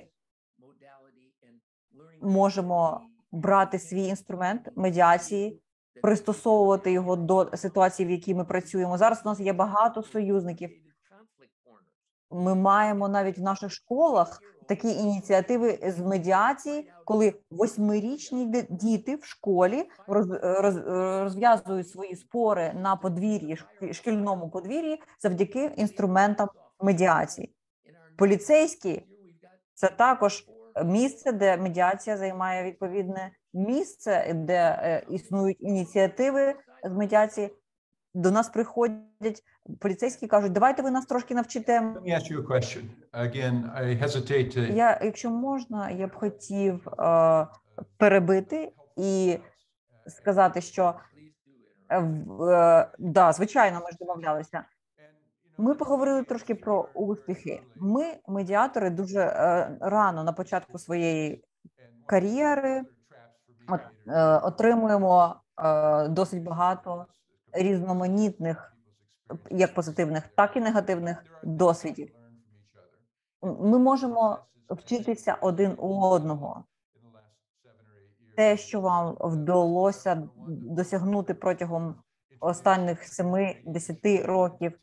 можемо брати свій інструмент медіації, пристосовувати його до ситуації, в якій ми працюємо. Зараз у нас є багато союзників. Ми маємо навіть в наших школах такі ініціативи з медіації, коли восьмирічні діти в школі роз, роз, розв'язують свої спори на подвір'ї, шкільному подвір'ї завдяки інструментам медіації. Поліцейські – це також місце, де медіація займає відповідне місце, де е, існують ініціативи з медіації. До нас приходять поліцейські, кажуть, давайте ви нас трошки навчите. Let me ask you a question. Again, I hesitate to... Я, якщо можна, я б хотів е, перебити і сказати, що е, е, да, звичайно, ми ж домовлялися. Ми поговорили трошки про успіхи. Ми, медіатори, дуже е, рано на початку своєї кар'єри от, е, отримуємо е, досить багато різноманітних, як позитивних, так і негативних досвідів. Ми можемо вчитися один у одного. Те, що вам вдалося досягнути протягом останніх семи-десяти років.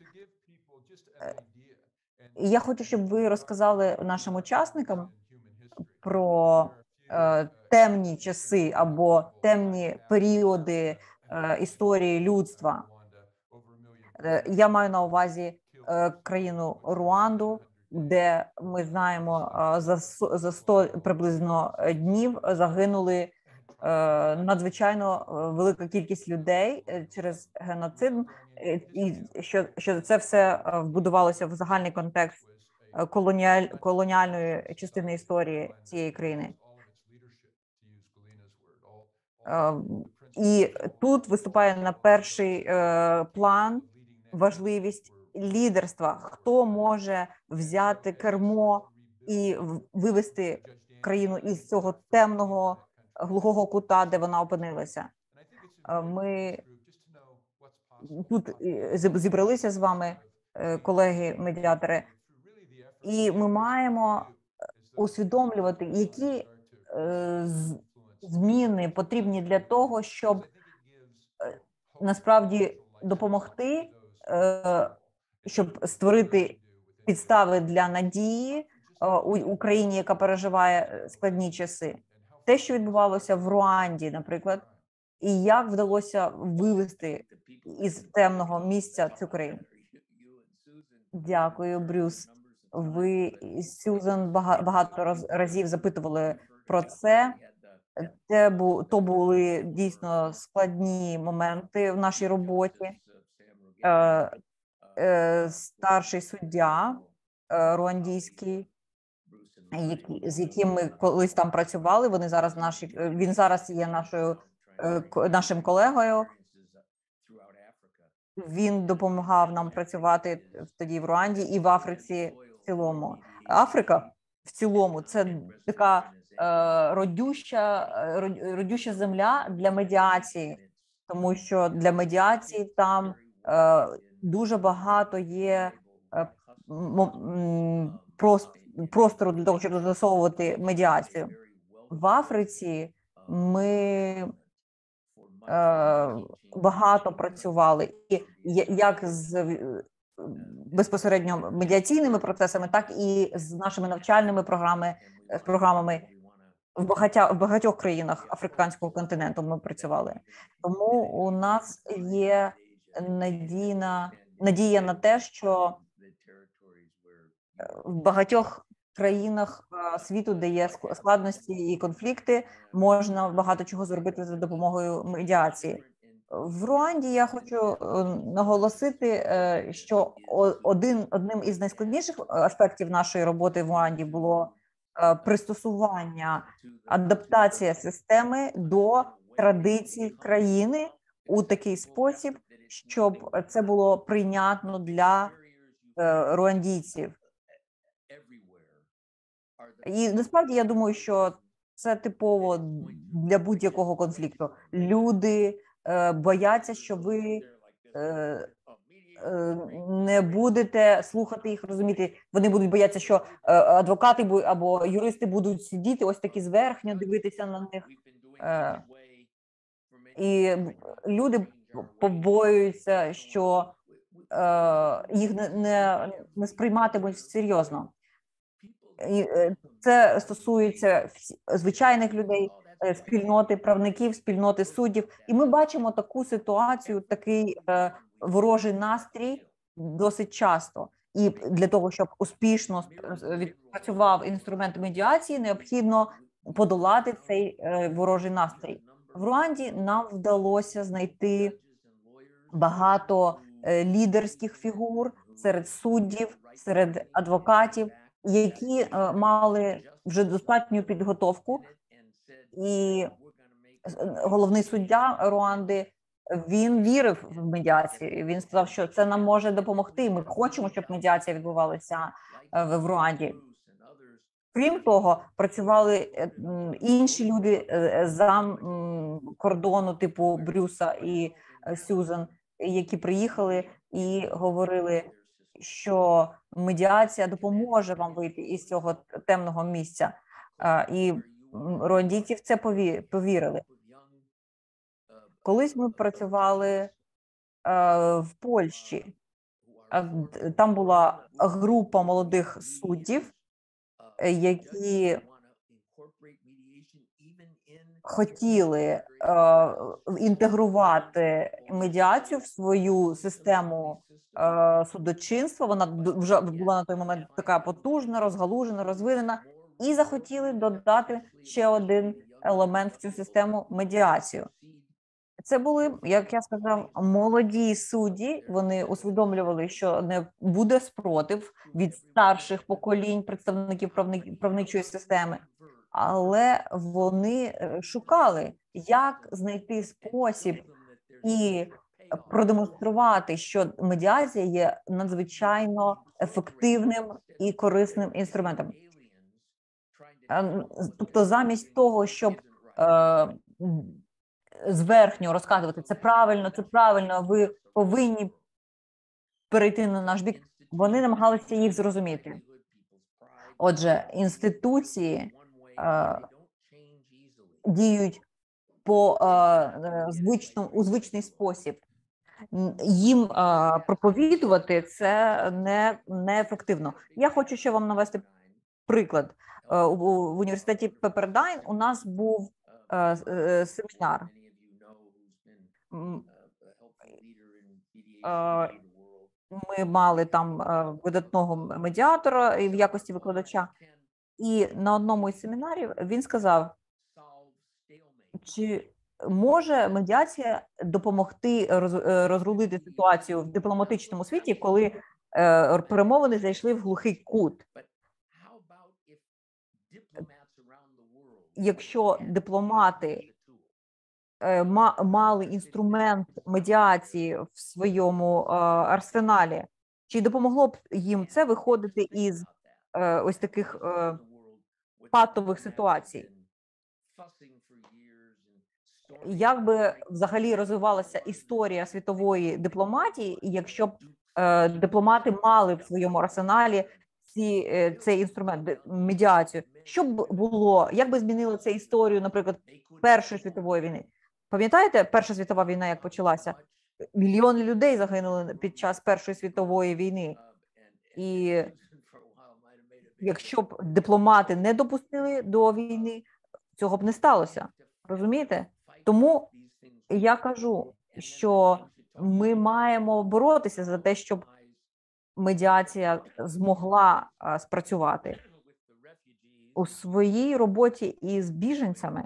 І я хочу, щоб ви розказали нашим учасникам про е, темні часи або темні періоди е, історії людства. Е, я маю на увазі е, країну Руанду, де ми знаємо, е, за, за сто приблизно днів загинули е, надзвичайно велика кількість людей через геноцид, і що, що це все вбудувалося в загальний контекст колоніаль, колоніальної частини історії цієї країни. І тут виступає на перший план важливість лідерства. Хто може взяти кермо і вивести країну із цього темного, глухого кута, де вона опинилася. Ми тут зібралися з вами, колеги-медіатори, і ми маємо усвідомлювати, які зміни потрібні для того, щоб насправді допомогти, щоб створити підстави для надії у Україні, яка переживає складні часи. Те, що відбувалося в Руанді, наприклад, і як вдалося вивести із темного місця цю країну. Дякую, Брюс. Ви, Сюзан, багато разів запитували про це. Це бу, то були дійсно складні моменти в нашій роботі. Е, е, старший суддя е, руандійський, які, з яким ми колись там працювали. Вони зараз наші, він зараз є нашою, е, ко- нашим колегою. Він допомагав нам працювати тоді в Руанді і в Африці в цілому. Африка в цілому це така е, родюща, е, род- родюща земля для медіації, тому що для медіації там е, дуже багато є е, м- м, прос- простору для того, щоб застосовувати медіацію. В Африці ми е, багато працювали, і я- як з е, безпосередньо медіаційними процесами, так і з нашими навчальними програми, е, програмами в багатя, в багатьох країнах африканського континенту ми працювали. Тому у нас є надійна надія на те, що в багатьох країнах е, світу, де є ск- складності і конфлікти, можна багато чого зробити за допомогою медіації. В Руанді я хочу е, наголосити, е, що о- один одним із найскладніших аспектів нашої роботи в Руанді було е, пристосування, адаптація системи до традицій країни у такий спосіб, щоб це було прийнятно для е, руандійців. І насправді я думаю, що це типово для будь-якого конфлікту. Люди е, бояться, що ви е, е, не будете слухати їх, розуміти. Вони будуть боятися, що е, адвокати бу- або юристи будуть сидіти ось такі зверхньо, дивитися на них. Е, і люди побоюються, що е, їх не, не, не сприйматимуть серйозно. І е, це стосується всі- звичайних людей, е, спільноти правників, спільноти суддів. І ми бачимо таку ситуацію, такий е, ворожий настрій досить часто. І для того, щоб успішно сп- відпрацював інструмент медіації, необхідно подолати цей е, ворожий настрій. В Руанді нам вдалося знайти багато е, лідерських фігур серед суддів, серед адвокатів, які е, мали вже достатню підготовку. І е, головний суддя Руанди, він вірив в медіацію. Він сказав, що це нам може допомогти. Ми хочемо, щоб медіація відбувалася е, в в Руанді. Крім того, працювали е, м, інші люди е, за м, кордону, типу Брюса і е, Сюзан, які приїхали і говорили, що медіація допоможе вам вийти із цього темного місця. А, І м, руандійці в це пові- повірили. Колись ми працювали е, в Польщі. А, д- Там була група молодих суддів, е, які хотіли е, інтегрувати медіацію в свою систему е, судочинства. Вона д- вже була на той момент така потужна, розгалужена, розвинена, і захотіли додати ще один елемент в цю систему медіацію. Це були, як я сказав, молоді судді. Вони усвідомлювали, що не буде спротив від старших поколінь представників правни- правничої системи, але вони е, шукали, як знайти спосіб і продемонструвати, що медіація є надзвичайно ефективним і корисним інструментом. Е, Тобто, замість того, щоб е, зверхньо розказувати, це правильно, це правильно, ви повинні перейти на наш бік, вони намагалися їх зрозуміти. Отже, інституції е, діють по е, е, звичному, у звичний спосіб. Н- Їм е, проповідувати це не, неефективно. Я хочу ще вам навести приклад. Е, у, в університеті Пепердайн у нас був е, с- е, семінар. М, е, Ми мали там е, видатного медіатора і в якості викладача. І на одному із семінарів він сказав, чи може медіація допомогти роз- розрулити ситуацію в дипломатичному світі, коли е, перемовини зайшли в глухий кут? Якщо дипломати е, ма- мали інструмент медіації в своєму е, арсеналі, чи допомогло б їм це виходити із е, ось таких е, патових ситуацій? Як би взагалі розвивалася історія світової дипломатії, якщо б е, дипломати мали в своєму арсеналі ці, е, цей інструмент де- медіацію? Що б було? Як би змінило це історію, наприклад, Першої світової війни? Пам'ятаєте, Перша світова війна як почалася? Мільйони людей загинули під час Першої світової війни. І якщо б дипломати не допустили до війни, цього б не сталося. Розумієте? Тому я кажу, що ми маємо боротися за те, щоб медіація змогла а, спрацювати у своїй роботі із біженцями,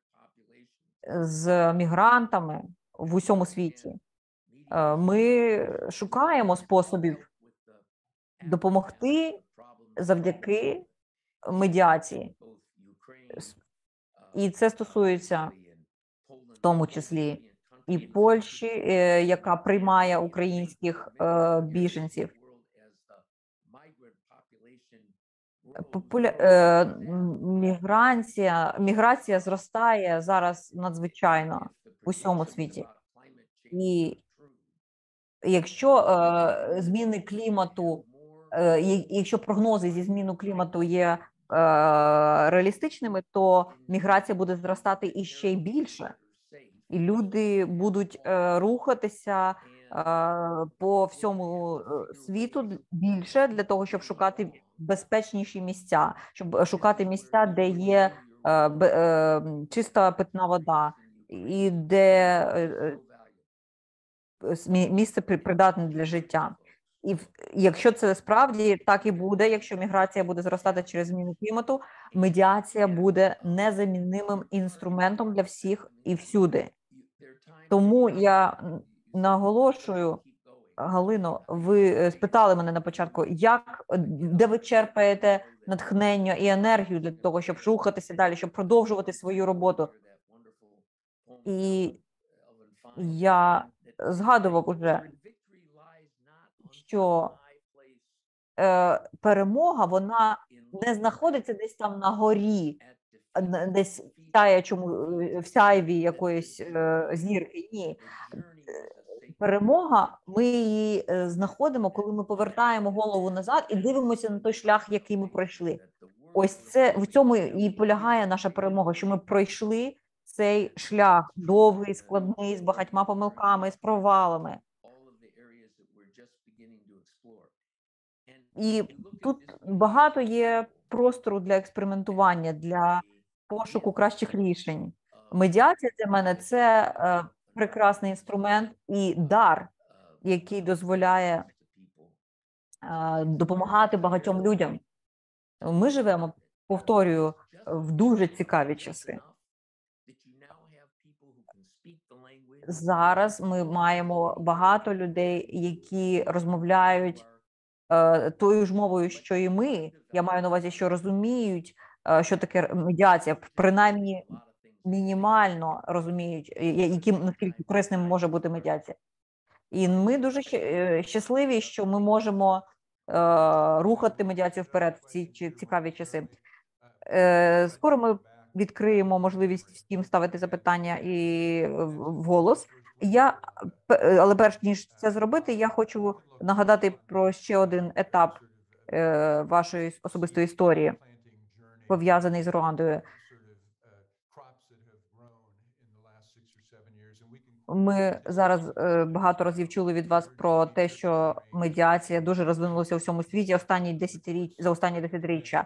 з мігрантами в усьому світі. Е, Ми шукаємо способів допомогти завдяки медіації. С- І це стосується в тому числі і Польщі, е, яка приймає українських е, біженців. Популя... е, м, міграція, міграція зростає зараз надзвичайно в усьому світі. І якщо е, зміни клімату, е, і- якщо прогнози зі зміну клімату є е, реалістичними, то міграція буде зростати іще й більше. І люди будуть е, рухатися е, по всьому е, світу д- більше для того, щоб шукати безпечніші місця, щоб шукати місця, де є е, бе- е, м, чиста питна вода, і де е, е, с- мі- місце при- придатне для життя. І в- якщо це справді так і буде, якщо міграція буде зростати через зміну клімату, медіація буде незамінним інструментом для всіх і всюди. Тому я м, наголошую, Галино, ви е, спитали мене на початку, як е, де ви черпаєте натхнення і енергію для того, щоб рухатися далі, щоб продовжувати свою роботу. І я згадував уже, що е, перемога вона не знаходиться десь там на горі, а на- десь в сяячому, е, в сяйві якоїсь е, зірки. Ні. Перемога, ми її е, знаходимо, коли ми повертаємо голову назад і дивимося на той шлях, який ми пройшли. Ось це в цьому і полягає наша перемога, що ми пройшли цей шлях довгий, складний, з багатьма помилками, з провалами. І тут багато є простору для експериментування, для пошуку кращих рішень. Медіація для мене це е, прекрасний інструмент і дар, який дозволяє е, допомагати багатьом людям. Ми живемо, повторюю, в дуже цікаві часи. Зараз ми маємо багато людей, які розмовляють е, тою ж мовою, що і ми. Я маю на увазі, що розуміють, е, що таке медіація, принаймні мінімально розуміють, е, яким наскільки корисним може бути медіація. І ми дуже щ- е, щасливі, що ми можемо е, рухати медіацію вперед в ці чи- цікаві часи. Е, Скоро ми відкриємо можливість всім ставити запитання і в- вголос. Я п- але перш ніж це зробити, я хочу нагадати про ще один етап е, вашої особистої історії, пов'язаний з Руандою. Ми зараз е, багато разів чули від вас про те, що медіація дуже розвинулася у всьому світі останні десятиріч за останні десятиріччя,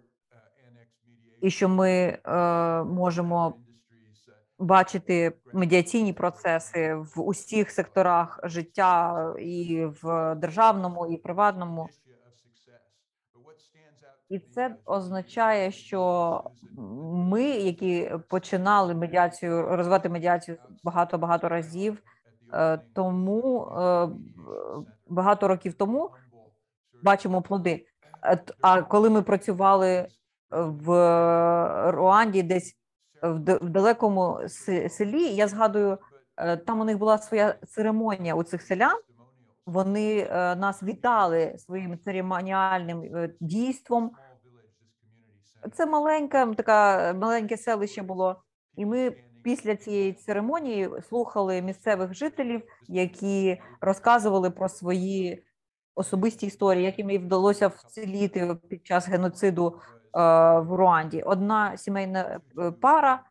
і що ми е, можемо бачити медіаційні процеси в усіх секторах життя, і в державному, і приватному. І це означає, що ми, які починали медіацію, розвивати медіацію багато-багато разів, тому багато років тому бачимо плоди. А коли ми працювали в Руанді, десь в далекому селі, я згадую, там у них була своя церемонія у цих селян. Вони нас вітали своїм церемоніальним дійством. Це маленьке, така маленьке селище було, і ми після цієї церемонії слухали місцевих жителів, які розказували про свої особисті історії, як їм вдалося вціліти під час геноциду е, в Руанді. Одна сімейна пара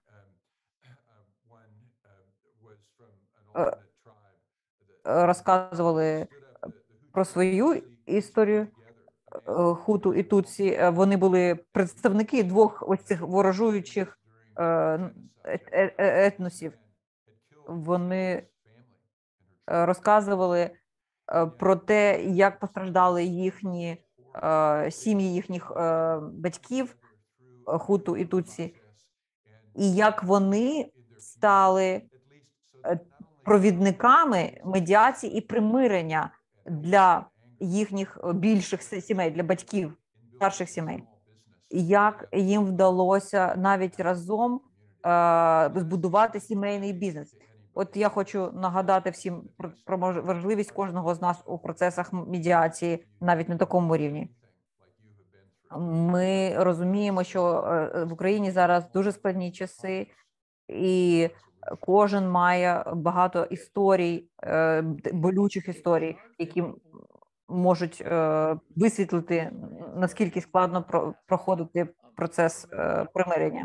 е, розказували про свою історію. Хуту і Тутсі, вони були представники двох ось цих ворожуючих етносів. Вони розказували про те, як постраждали їхні сім'ї, їхніх батьків Хуту і Тутсі, і як вони стали провідниками медіації і примирення для їхніх більших сімей, для батьків старших сімей. Як їм вдалося навіть разом е, збудувати сімейний бізнес. От я хочу нагадати всім про, про важливість кожного з нас у процесах медіації, навіть на такому рівні. Ми розуміємо, що в Україні зараз дуже складні часи, і кожен має багато історій, е, болючих історій, які можуть е, висвітлити, наскільки складно про, проходити процес е, примирення.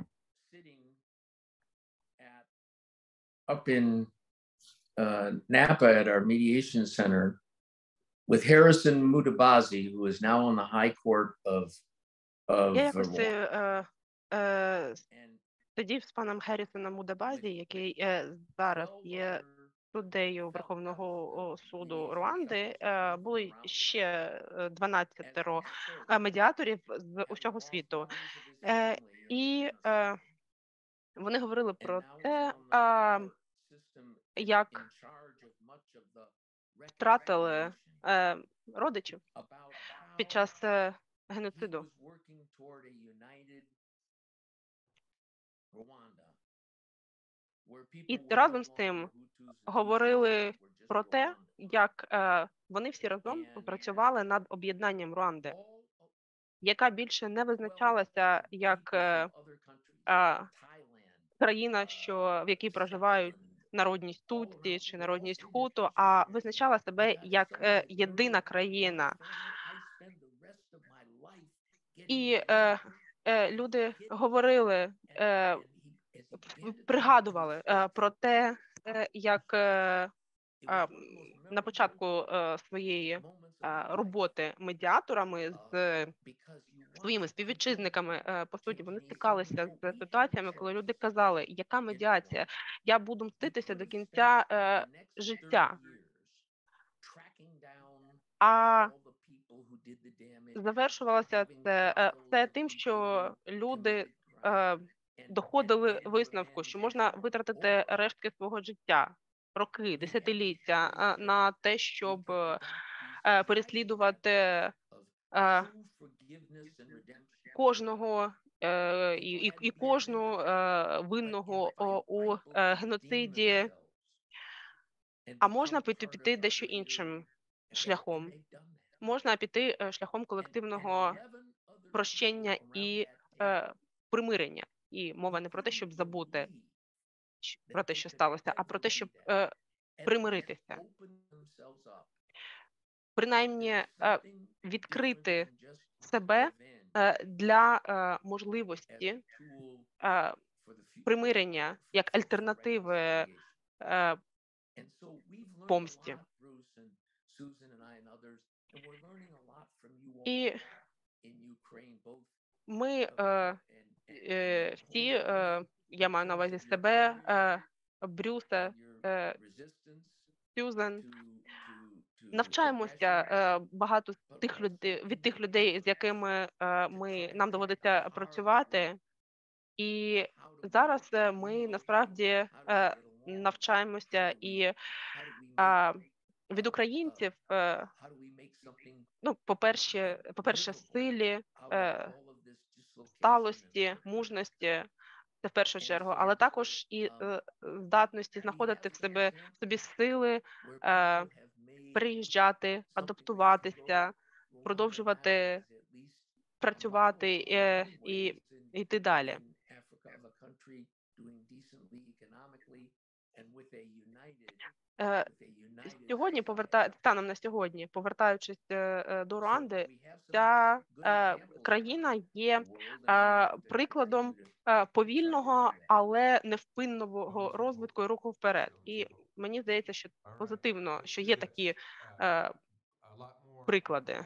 Up in uh, Napa at our mediation center with Harrison Mutabazi, who is now on the High Court of of Я якось е, е, сидів з паном Харрісоном Мудабазі, який е, зараз є суддею Верховного суду Руанди. Були ще дванадцятеро медіаторів з усього світу. І вони говорили про те, як втратили родичів під час геноциду. І разом з тим говорили про те, як е, вони всі разом працювали над об'єднанням Руанди, яка більше не визначалася як е, е, країна, що, в якій проживають народність Тутсі чи народність Хуту, а визначала себе як е, єдина країна. І е, е, люди говорили, е, пригадували е, про те, е, як е, е, на початку е, своєї е, роботи медіаторами з своїми співвітчизниками, е, по суті, вони стикалися з ситуаціями, коли люди казали, яка медіація, я буду мститися до кінця е, життя. А завершувалося це е, все тим, що люди е, доходили висновку, що можна витратити рештки свого життя, роки, десятиліття на те, щоб переслідувати кожного і, і, і кожну винного у геноциді, а можна піти, піти дещо іншим шляхом. Можна піти шляхом колективного прощення і примирення. І мова не про те, щоб забути про те, що сталося, а про те, щоб е, примиритися. Принаймні, е, відкрити себе е, для е, можливості е, примирення як альтернативи е, помсті. І ми е, е, всі, е, я маю на увазі себе, е, Брюса, е, Сюзан, навчаємося багато тих людей від тих людей, з якими ми нам доводиться працювати, і зараз ми насправді навчаємося і від українців, ну, по-перше, по-перше, сили, сталості, мужності. Це в першу чергу, але також і е, здатності знаходити в себе в собі сили, е, переїжджати, адаптуватися, продовжувати працювати е, і йти далі. Е, сьогодні поверта... станом на сьогодні, повертаючись е, до Руанди, ця е, країна є е, прикладом повільного, але невпинного розвитку і руху вперед. І мені здається, що позитивно, що є такі е, приклади.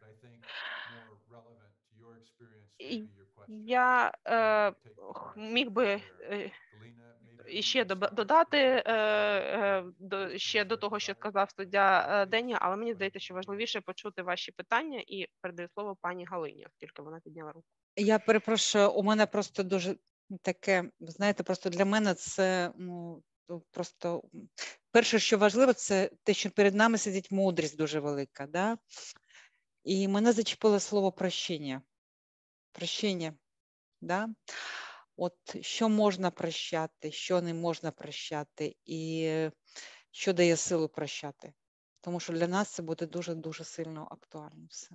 І я е, міг би е, ще додати е, е, до, ще до того, що сказав суддя Дені, але мені здається, що важливіше почути ваші питання, і передаю слово пані Галині, оскільки вона підняла руку. Я перепрошую, у мене просто дуже таке, знаєте, просто для мене це, ну, просто перше, що важливо, це те, що перед нами сидить мудрість дуже велика, да? І мене зачепило слово прощення. Прощення, да? От що можна прощати, що не можна прощати, і що дає силу прощати. Тому що для нас це буде дуже-дуже сильно актуально все.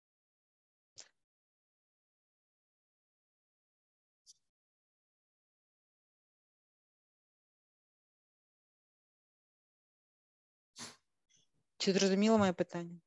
Чи зрозуміло моє питання?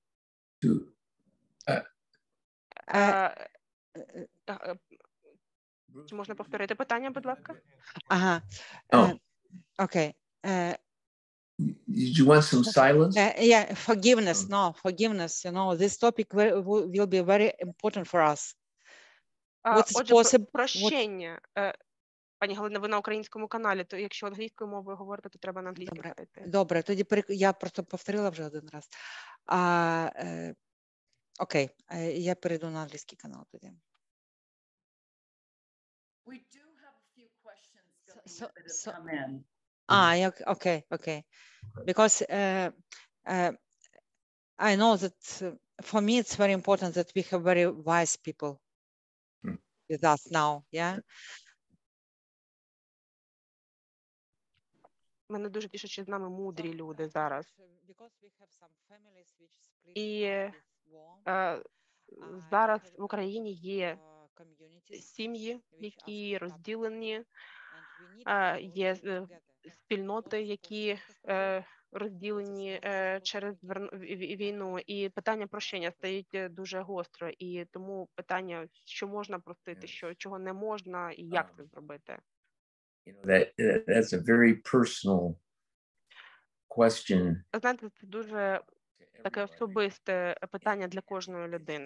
Чи можна повторити питання, будь ласка? Ага. Окей. Did you want some silence? Uh, yeah, forgiveness. No, forgiveness. You know, this topic will, will be very important for us. Uh, Отже, possible, прощення. What... Пані Галина, ви на українському каналі, то якщо англійською мовою говорите, то треба на англійській говорити. Добре, тоді я просто повторила вже один раз. А, е, окей, я перейду на англійський канал тоді. We do have a few questions so, that have so, come in. Ah, okay, okay. Because uh, uh, I know that uh, for me it's very important that we have very wise people hmm. with us now, yeah? Мене дуже тішить, що з нами мудрі люди зараз. І е, зараз в Україні є сім'ї, які розділені, е, є спільноти, які е, розділені е, через війну, і питання прощення стоїть дуже гостро, і тому питання, що можна простити, що чого не можна, і як це зробити. You know, that, that's a very personal question. Знаєте, це дуже таке особисте питання для кожної людини.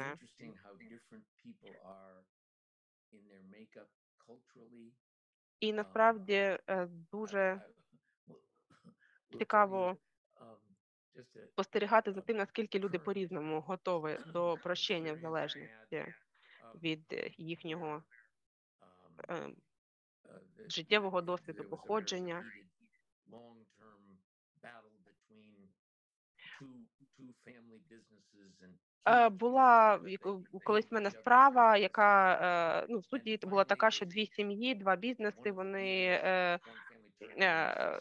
І насправді дуже цікаво спостерігати за тим, наскільки люди по-різному готові до прощення в залежності від їхнього життєвого досвіду, походження. Була колись в мене справа, яка, ну, в суді була така, що дві сім'ї, два бізнеси, вони е, е,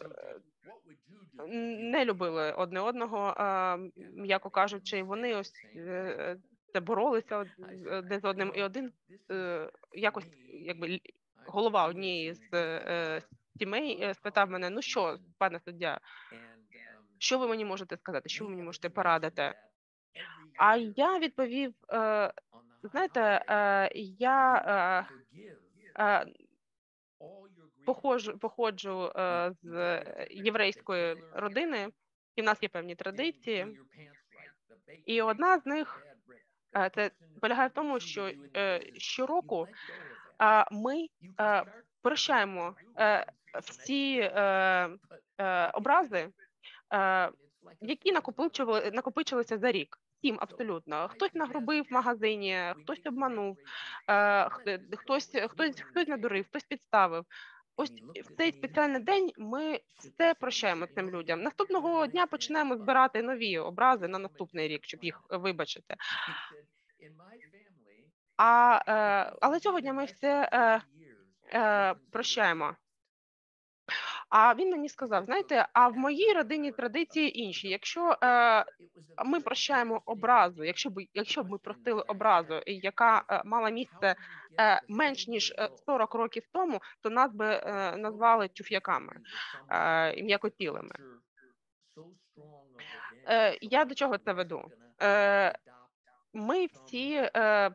не любили одне одного, е, м'яко кажучи, вони ось е, боролися одне з одним, і один е, якось, якби, голова однієї з е, сімей спитав мене: ну що, пане суддя, що ви мені можете сказати, що ви мені можете порадити? А я відповів: е, знаєте, е, я е, е, походжу, походжу е, з єврейської родини, і в нас є певні традиції, і одна з них е, це полягає в тому, що е, щороку е, ми е, прощаємо е, всі е, е, образи, е, які накопичували, накопичилися за рік. Сім абсолютно. Хтось нагрубив в магазині, хтось обманув, е, хтось, хтось, хтось надурив, хтось підставив. Ось в цей спеціальний день ми все прощаємо цим людям. Наступного дня почнемо збирати нові образи на наступний рік, щоб їх вибачити. А, е, але цього дня ми все е, е, прощаємо. А він мені сказав, знаєте, а в моїй родині традиції інші. Якщо е, ми прощаємо образу, якщо б, якщо б ми простили образу, яка е, мала місце е, менш ніж сорок років тому, то нас би е, назвали тюф'яками, е, і м'якотілими. Е, я до чого це веду? Е, ми всі е,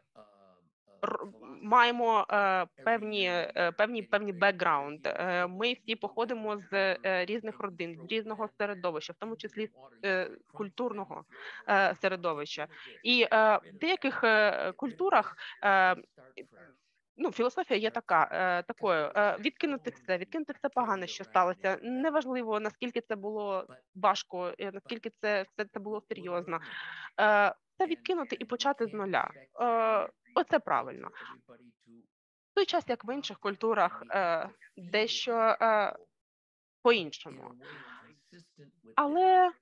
маємо е, певні, е, певні, певні бекграунд. Е, ми всі походимо з е, різних родин, з різного середовища, в тому числі е, культурного е, середовища. І е, в деяких е, культурах е, ну, філософія є така, е, такою, е, відкинути все, відкинути все погане, що сталося. Неважливо, наскільки це було важко, е, наскільки це все це було серйозно. Е, це відкинути і почати з нуля. Е, оце правильно. В той час, як в інших культурах, е, дещо е, по-іншому. Але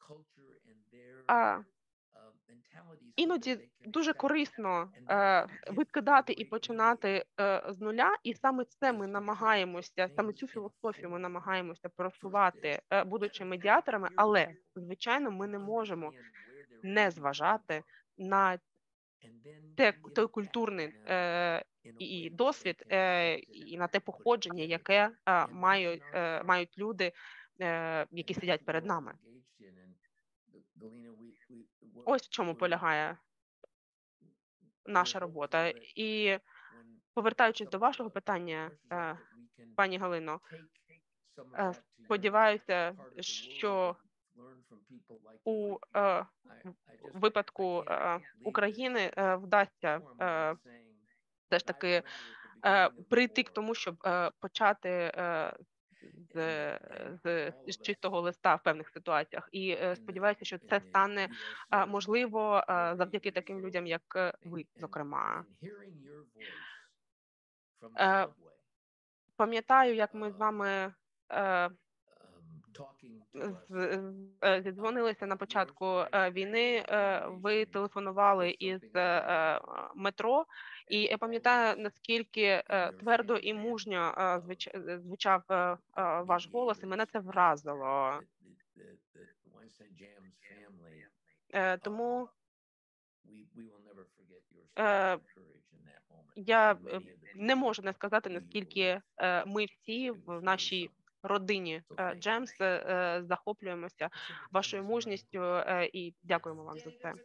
е, іноді дуже корисно е, викидати і починати е, з нуля, і саме це ми намагаємося, саме цю філософію ми намагаємося просувати, е, будучи медіаторами, але, звичайно, ми не можемо не зважати на те, той культурний е, і досвід, е, і на те походження, яке е, мають, е, мають люди, е, які сидять перед нами. Ось в чому полягає наша робота. І повертаючись до вашого питання, е, пані Галино, е, сподіваюся, що у е, випадку е, України е, вдасться е, все ж таки е, прийти к тому, щоб е, почати е, з, з, з чистого листа в певних ситуаціях. І е, сподіваюся, що це стане е, можливо е, завдяки таким людям, як е, ви, зокрема. Е, пам'ятаю, як ми з вами е, з- е, зідзвонилися на початку е, війни. е, Ви телефонували із е, метро, і я пам'ятаю, наскільки е, твердо і мужньо е, звич- звучав е, е, ваш голос, і мене це вразило. Е, Тому е, я е, не можу не сказати, наскільки е, ми всі в нашій родині е, Джемс е, е, захоплюємося вашою мужністю е, і дякуємо вам за це.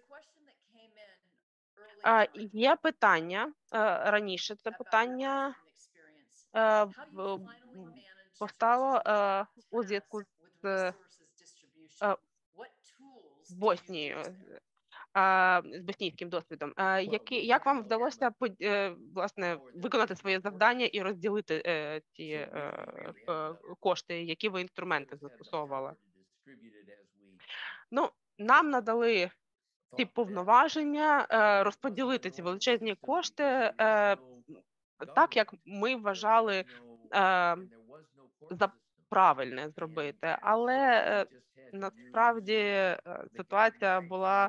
Е, Є питання е, раніше. Це питання е, в- м, постало е, у зв'язку з е, Боснією, а, з боснійським досвідом. А, які, як вам вдалося по- е, власне виконати своє завдання і розділити е, ці е, е, кошти, які ви інструменти застосовували? Ну, нам надали ці повноваження е, розподілити ці величезні кошти е, так, як ми вважали е, за правильне зробити, але е, насправді е, ситуація була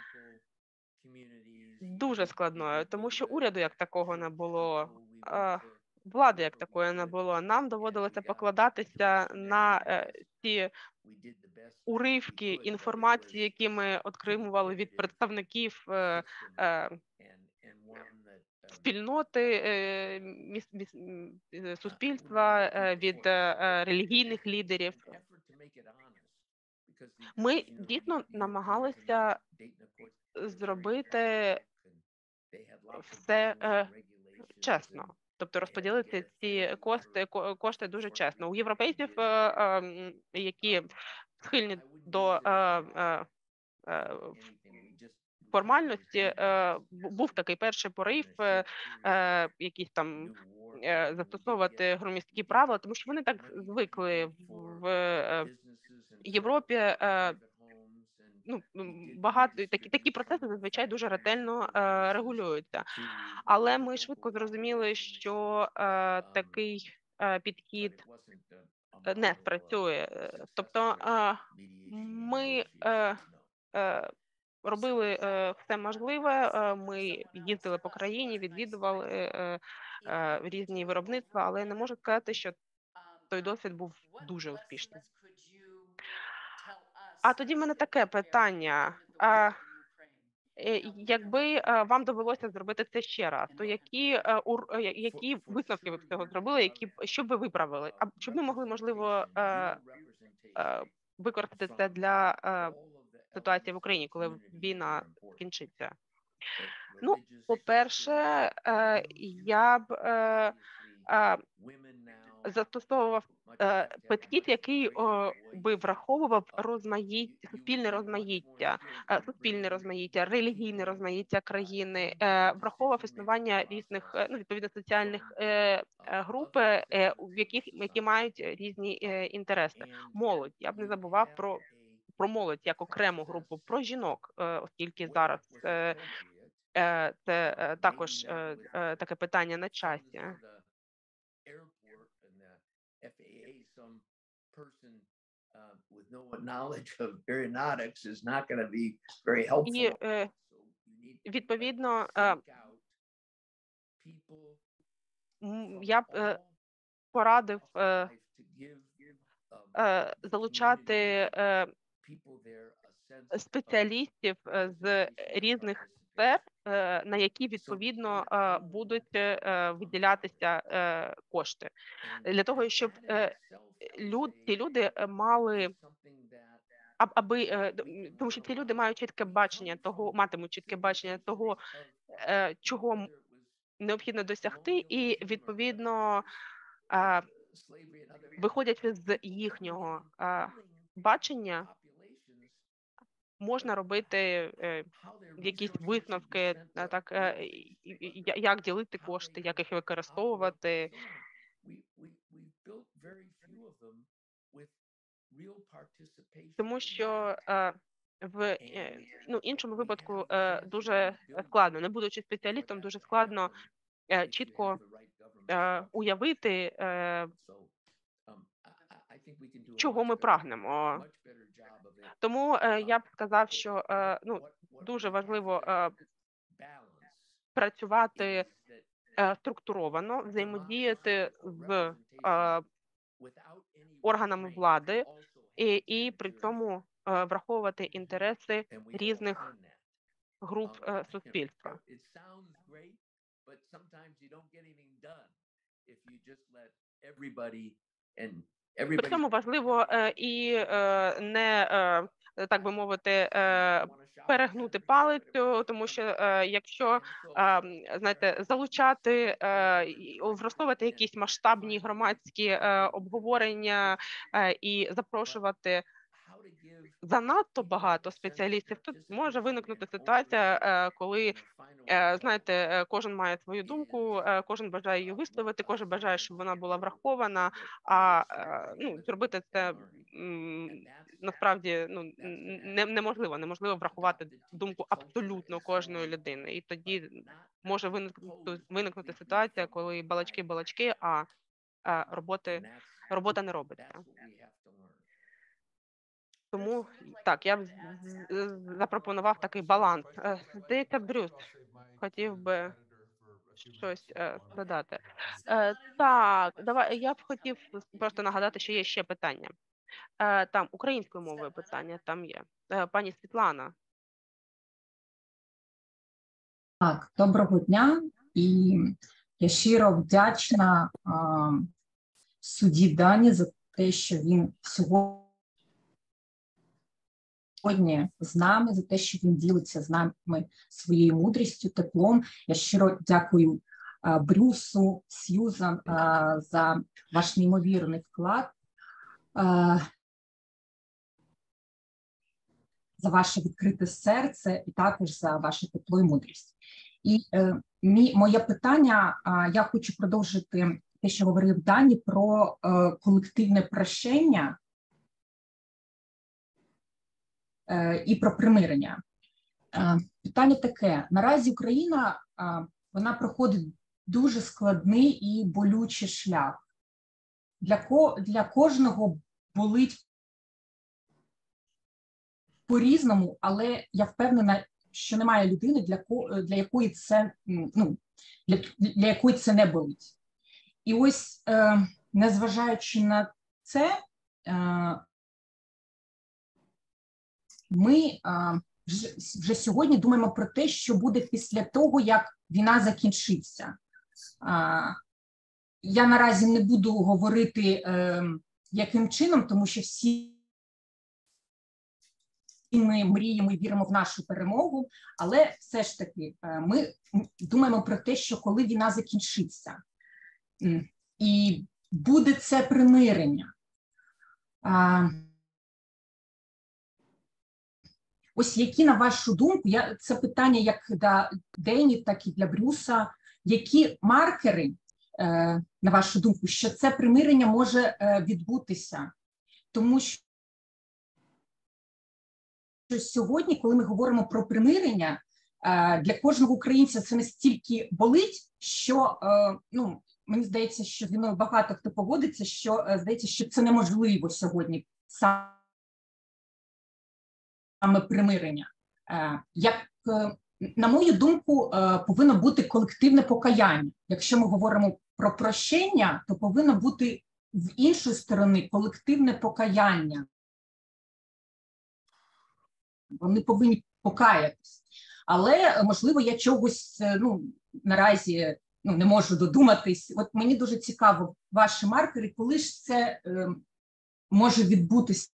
дуже складною, тому що уряду як такого не було, е, влади як такої не було. Нам доводилося покладатися на е, ті уривки інформації, які ми отримували від представників е, е, спільноти, е, міс, міс, м, е, суспільства, е, від е, релігійних лідерів. Ми дійсно намагалися зробити все е, чесно, тобто розподілити ці кошти ко- кошти дуже чесно. У європейців, е, е, м, які схильні до е, е, е, формальності, е, бу- був такий перший порив, е, е, якісь там е, застосовувати громісткі правила, тому що вони так звикли в, в е, Європі е, ну, багато такі такі процеси зазвичай дуже ретельно е, регулюються. Але ми швидко зрозуміли, що е, такий е, підхід не спрацює. Тобто е, ми е, е, робили е, все можливе. Е, ми їздили по країні, відвідували е, е, різні виробництва, але не можу сказати, що той досвід був дуже успішним. А тоді в мене таке питання. А, якби вам довелося зробити це ще раз, то які, які висновки ви б цього зробили, які, що б ви виправили? А щоб ми могли, можливо, використати це для ситуації в Україні, коли війна скінчиться? Ну, по-перше, я б застосовував підхід, який би враховував розмаїття, суспільне розмаїття, суспільне розмаїття, релігійне розмаїття країни, враховував існування різних, ну, відповідно, соціальних груп, в яких які мають різні інтереси. Молодь, я б не забував про про молодь як окрему групу, про жінок, оскільки зараз це також таке питання на часі. F A A, some person uh, with no knowledge of aeronautics is not going to be very helpful. І, е, відповідно, е, я б е, порадив е, е, залучати е, спеціалістів з різних сфер, е, на які, відповідно, е, будуть е, виділятися е, кошти. Для того, щоб е, люд, ці люди мали, аби, тому що ці люди мають чітке бачення того, матимуть чітке бачення того, чого необхідно досягти, і, відповідно, виходячи з їхнього бачення, можна робити якісь висновки, так, як ділити кошти, як їх використовувати. Тому що е, в е, ну, іншому випадку е, дуже складно, не будучи спеціалістом, дуже складно е, чітко е, уявити, е, чого ми прагнемо. Тому е, я б сказав, що е, ну, дуже важливо е, працювати е, структуровано, взаємодіяти з е, органами влади, і, і при цьому е, враховувати інтереси різних груп е, суспільства. При цьому важливо е, і е, не, е, так би мовити, е, перегнути палицю, тому що е, якщо, е, знаєте, залучати, е, влаштовувати якісь масштабні громадські е, обговорення е, і запрошувати занадто багато спеціалістів, тут може виникнути ситуація, е, коли, е, знаєте, кожен має свою думку, е, кожен бажає її висловити, кожен бажає, щоб вона була врахована, а е, ну, зробити це м, насправді ну, не, неможливо, неможливо врахувати думку абсолютно кожної людини. І тоді може виникнути, виникнути ситуація, коли балачки-балачки, а е, роботи, робота не робиться. Тому, так, я б запропонував такий баланс. Здається, Брюс хотів би щось додати. Так, давай, я б хотів просто нагадати, що є ще питання. Там українською мовою питання там є. Пані Світлана. Так, доброго дня. І я щиро вдячна а, судді Дані за те, що він сьогодні Сьогодні з нами, за те, що він ділиться з нами своєю мудрістю, теплом. Я щиро дякую а, Брюсу, Сьюзан а, за ваш неймовірний вклад, а, за ваше відкрите серце і також за ваше тепло і мудрість. І е, мі, моє питання, а, я хочу продовжити те, що говорив Дані, про е, колективне прощення. і про примирення. Питання таке. Наразі Україна, вона проходить дуже складний і болючий шлях. Для, ко, для кожного болить по-різному, але я впевнена, що немає людини, для, ко, для, якої, це, ну, для, для якої це не болить. І ось, е, незважаючи на це, е, ми е, вже, вже сьогодні думаємо про те, що буде після того, як війна закінчиться. Е, я наразі не буду говорити, е, яким чином, тому що всі ми мріємо і віримо в нашу перемогу, але все ж таки ми думаємо про те, що коли війна закінчиться, і буде це примирення. Ось які, на вашу думку, я, це питання як для Дені, так і для Брюса, які маркери, на вашу думку, що це примирення може відбутися? Тому що сьогодні, коли ми говоримо про примирення, для кожного українця це настільки болить, що, ну, мені здається, що зі мною багато хто погодиться, що здається, що це неможливо сьогодні саме примирення. Як, на мою думку, повинно бути колективне покаяння. Якщо ми говоримо про прощення, то повинно бути з іншої сторони колективне покаяння. Вони повинні покаятись. Але, можливо, я чогось, ну, наразі ну, не можу додуматись. От мені дуже цікаво ваші маркери, коли ж це е, може відбутися,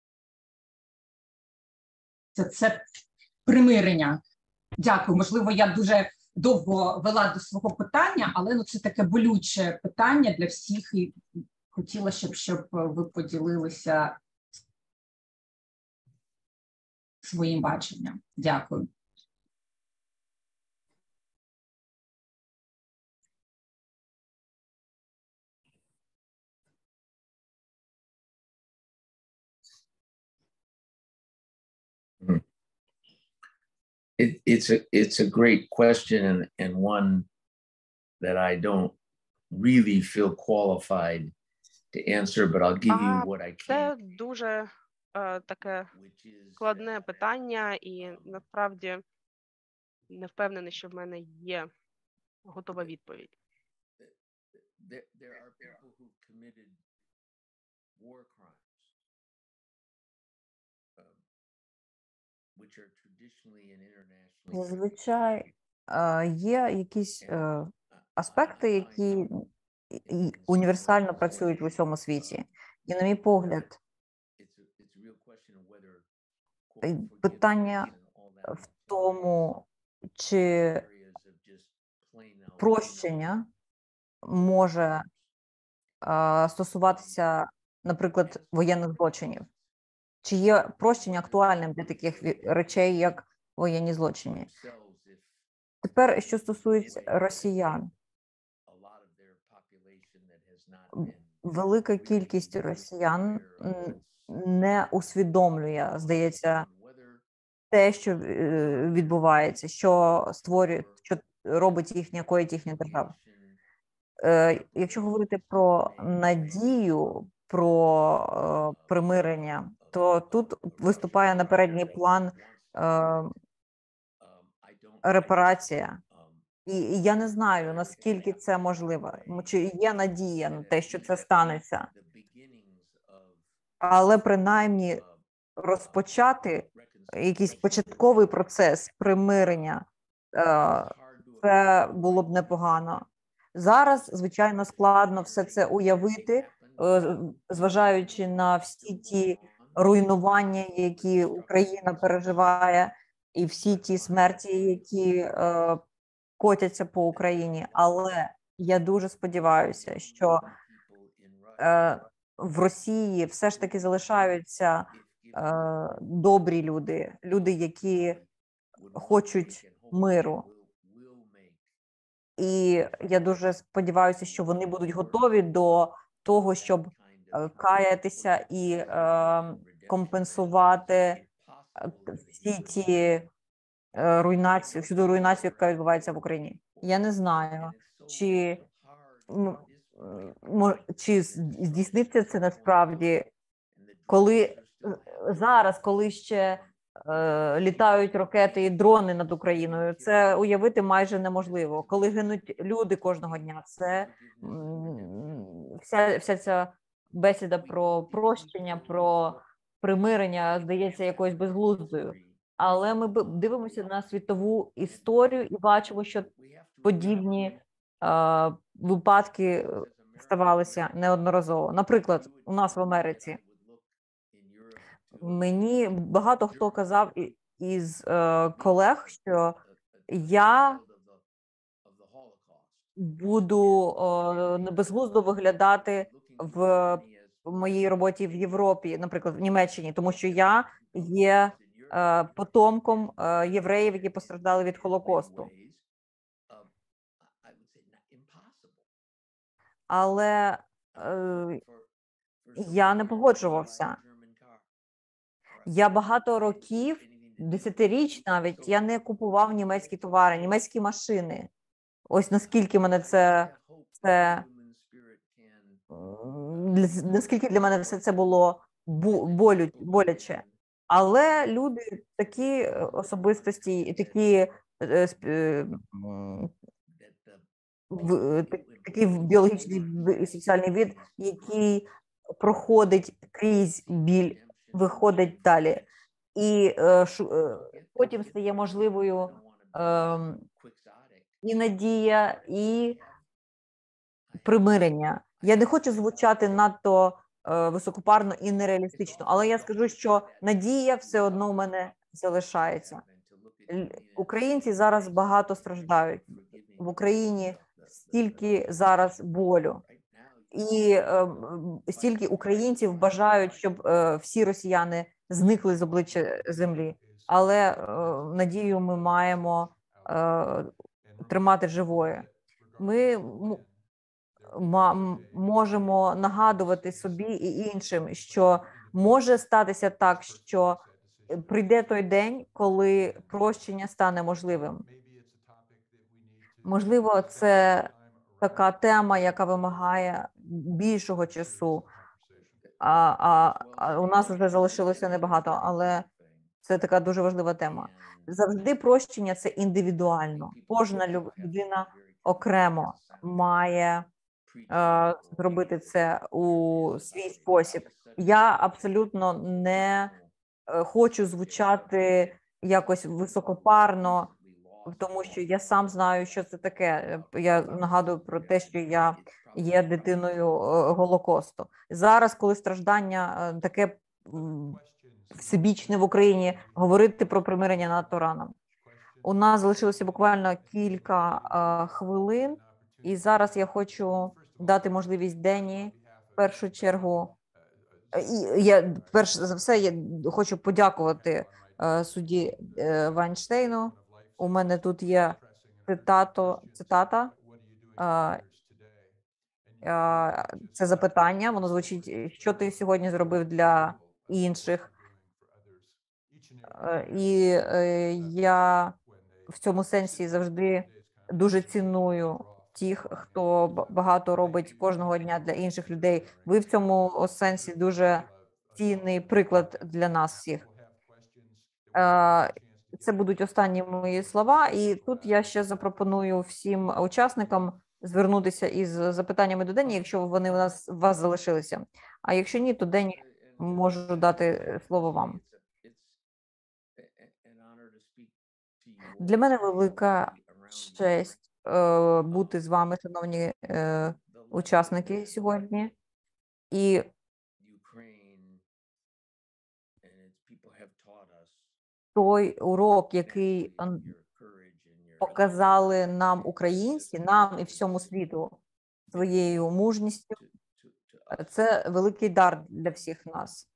це примирення. Дякую. Можливо, я дуже довго вела до свого питання, але ну, це таке болюче питання для всіх, і хотіла, щоб, щоб ви поділилися своїм баченням. Дякую. It, it's a it's a great question and, and one that I don't really feel qualified to answer, but I'll give you what I can. Це дуже е, таке складне питання, і насправді не впевнений, що в мене є готова відповідь. There, there are people who committed war crimes, um, which are traditionally and internationally. Зазвичай е, є якісь е, аспекти, які і- універсально працюють в усьому світі. І, на мій погляд, е, питання в тому, чи прощення може е, стосуватися, наприклад, воєнних злочинів. Чи є прощення актуальним для таких ві- речей, як воєнні злочини? Тепер, що стосується росіян, велика кількість росіян м, не усвідомлює, здається, те, що е, відбувається, що створює, що робить їхня, коїть їхня держава. Е, Якщо говорити про надію, про е, примирення, то тут виступає на передній план е, репарація. І і я не знаю, наскільки це можливо, М, чи є надія на те, що це станеться. Але принаймні розпочати якийсь початковий процес примирення, е, це було б непогано. Зараз, звичайно, складно все це уявити, е, зважаючи на всі ті руйнування, які Україна переживає, і всі ті смерті, які е, котяться по Україні. Але я дуже сподіваюся, що е, в Росії все ж таки залишаються е, добрі люди, люди, які хочуть миру. І я дуже сподіваюся, що вони будуть готові до того, щоб е, каятися і е, компенсувати всі ті руйнацію, всю руйнацію, яка відбувається в Україні. Я не знаю, чи, чи здійсниться це насправді, коли зараз, коли ще е, літають ракети і дрони над Україною, це уявити майже неможливо. Коли гинуть люди кожного дня, це м, вся, вся ця бесіда про прощення, про примирення здається якоюсь безглуздою. Але ми дивимося на світову історію і бачимо, що подібні е, випадки ставалися неодноразово. Наприклад, у нас в Америці мені багато хто казав із е, колег, що я буду е, безглуздо виглядати в моїй роботі в Європі, наприклад, в Німеччині, тому що я є е, потомком е, євреїв, які постраждали від Холокосту. Але е, я не погоджувався. Я багато років, десятиріч навіть, я не купував німецькі товари, німецькі машини. Ось наскільки мене це, це наскільки для мене все це було болю, боляче. Але люди, такі особистості, і такі, такий біологічний і соціальний від, який проходить крізь біль, виходить далі. І е, ш, е, потім стає можливою е, і надія, і примирення. Я не хочу звучати надто е, високопарно і нереалістично, але я скажу, що надія все одно в мене залишається. Українці зараз багато страждають. В Україні стільки зараз болю. І е, стільки українців бажають, щоб е, всі росіяни зникли з обличчя землі. Але е, надію ми маємо е, тримати живою. Ми можемо нагадувати собі і іншим, що може статися так, що прийде той день, коли прощення стане можливим. Можливо, це така тема, яка вимагає більшого часу, а, а, а у нас вже залишилося небагато, але це така дуже важлива тема. Завжди прощення – це індивідуально. Кожна людина окремо має е, зробити це у свій спосіб. Я абсолютно не е, хочу звучати якось високопарно, тому що я сам знаю, що це таке. Я нагадую про те, що я є дитиною Голокосту. Зараз, коли страждання таке всебічне в Україні, говорити про примирення надто рано. У нас залишилося буквально кілька uh, хвилин, і зараз я хочу дати можливість Дені в першу чергу. І я перш за все я хочу подякувати uh, судді uh, Вайнштейну. У мене тут є цитато, цитата. Uh, uh, це запитання. Воно звучить: що ти сьогодні зробив для інших? Uh, і uh, я в цьому сенсі завжди дуже ціную тих, хто багато робить кожного дня для інших людей. Ви в цьому сенсі дуже цінний приклад для нас всіх. Це будуть останні мої слова, і тут я ще запропоную всім учасникам звернутися із запитаннями до Дені, якщо вони у нас у вас залишилися. А якщо ні, то Дені можу дати слово вам. Для мене велика честь е, бути з вами, шановні е, учасники сьогодні. І той урок, який показали нам українці, нам і всьому світу своєю мужністю, це великий дар для всіх нас,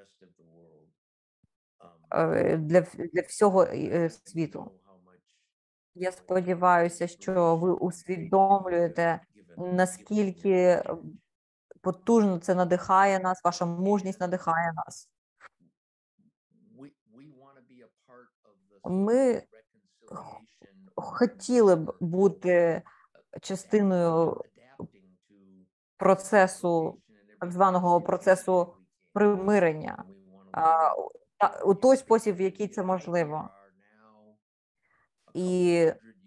для, для всього світу. Я сподіваюся, що ви усвідомлюєте, наскільки потужно це надихає нас, ваша мужність надихає нас. Ми хотіли б бути частиною процесу, так званого процесу примирення, а, у той спосіб, в який це можливо. І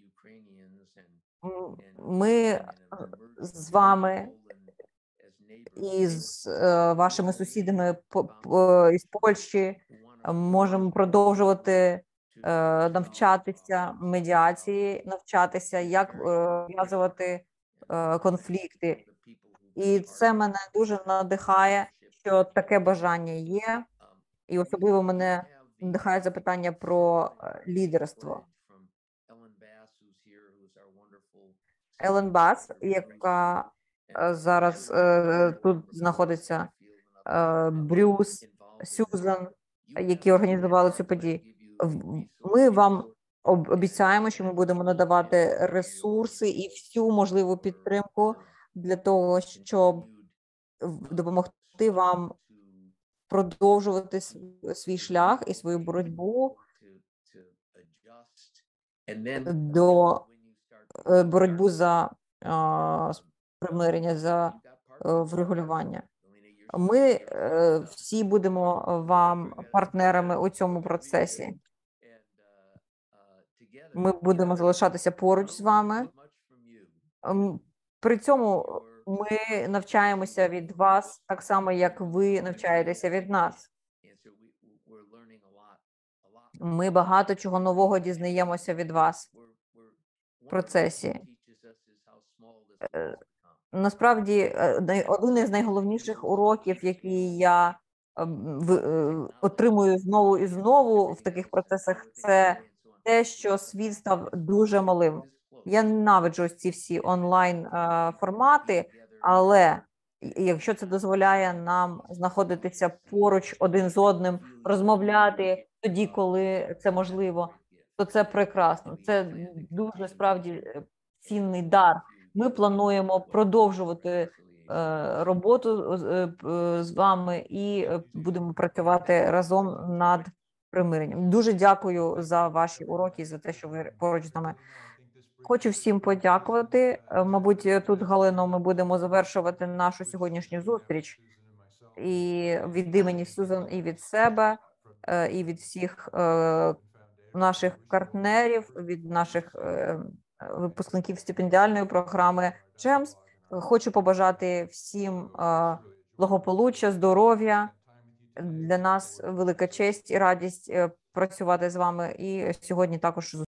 ми з вами і з е, вашими сусідами по, по, із Польщі можемо продовжувати е, навчатися медіації, навчатися, як розв'язувати е, конфлікти. І це мене дуже надихає, що таке бажання є, і особливо мене надихає запитання про лідерство. Елен Бас, яка зараз е, тут знаходиться, е, Брюс, Сюзан, які організували цю подію. Ми вам обіцяємо, що ми будемо надавати ресурси і всю можливу підтримку для того, щоб допомогти вам продовжувати свій шлях і свою боротьбу до боротьбу за а, примирення, за а, врегулювання. Ми а, всі будемо вам партнерами у цьому процесі. Ми будемо залишатися поруч з вами. При цьому ми навчаємося від вас так само, як ви навчаєтеся від нас. Ми багато чого нового дізнаємося від вас в процесі. Насправді, один із найголовніших уроків, які я отримую знову і знову в таких процесах, це те, що світ став дуже малим. Я ненавиджу ці всі онлайн формати, але якщо це дозволяє нам знаходитися поруч один з одним, розмовляти тоді, коли це можливо, то це прекрасно. Це дуже справді цінний дар. Ми плануємо продовжувати роботу з вами і будемо працювати разом над примиренням. Дуже дякую за ваші уроки, за те, що ви поруч з нами. Хочу всім подякувати. Мабуть, тут, Галино, ми будемо завершувати нашу сьогоднішню зустріч. І від імені Сюзан, і від себе, і від всіх наших партнерів, від наших випускників стипендіальної програми джемс. Хочу побажати всім благополуччя, здоров'я. Для нас велика честь і радість працювати з вами. І сьогодні також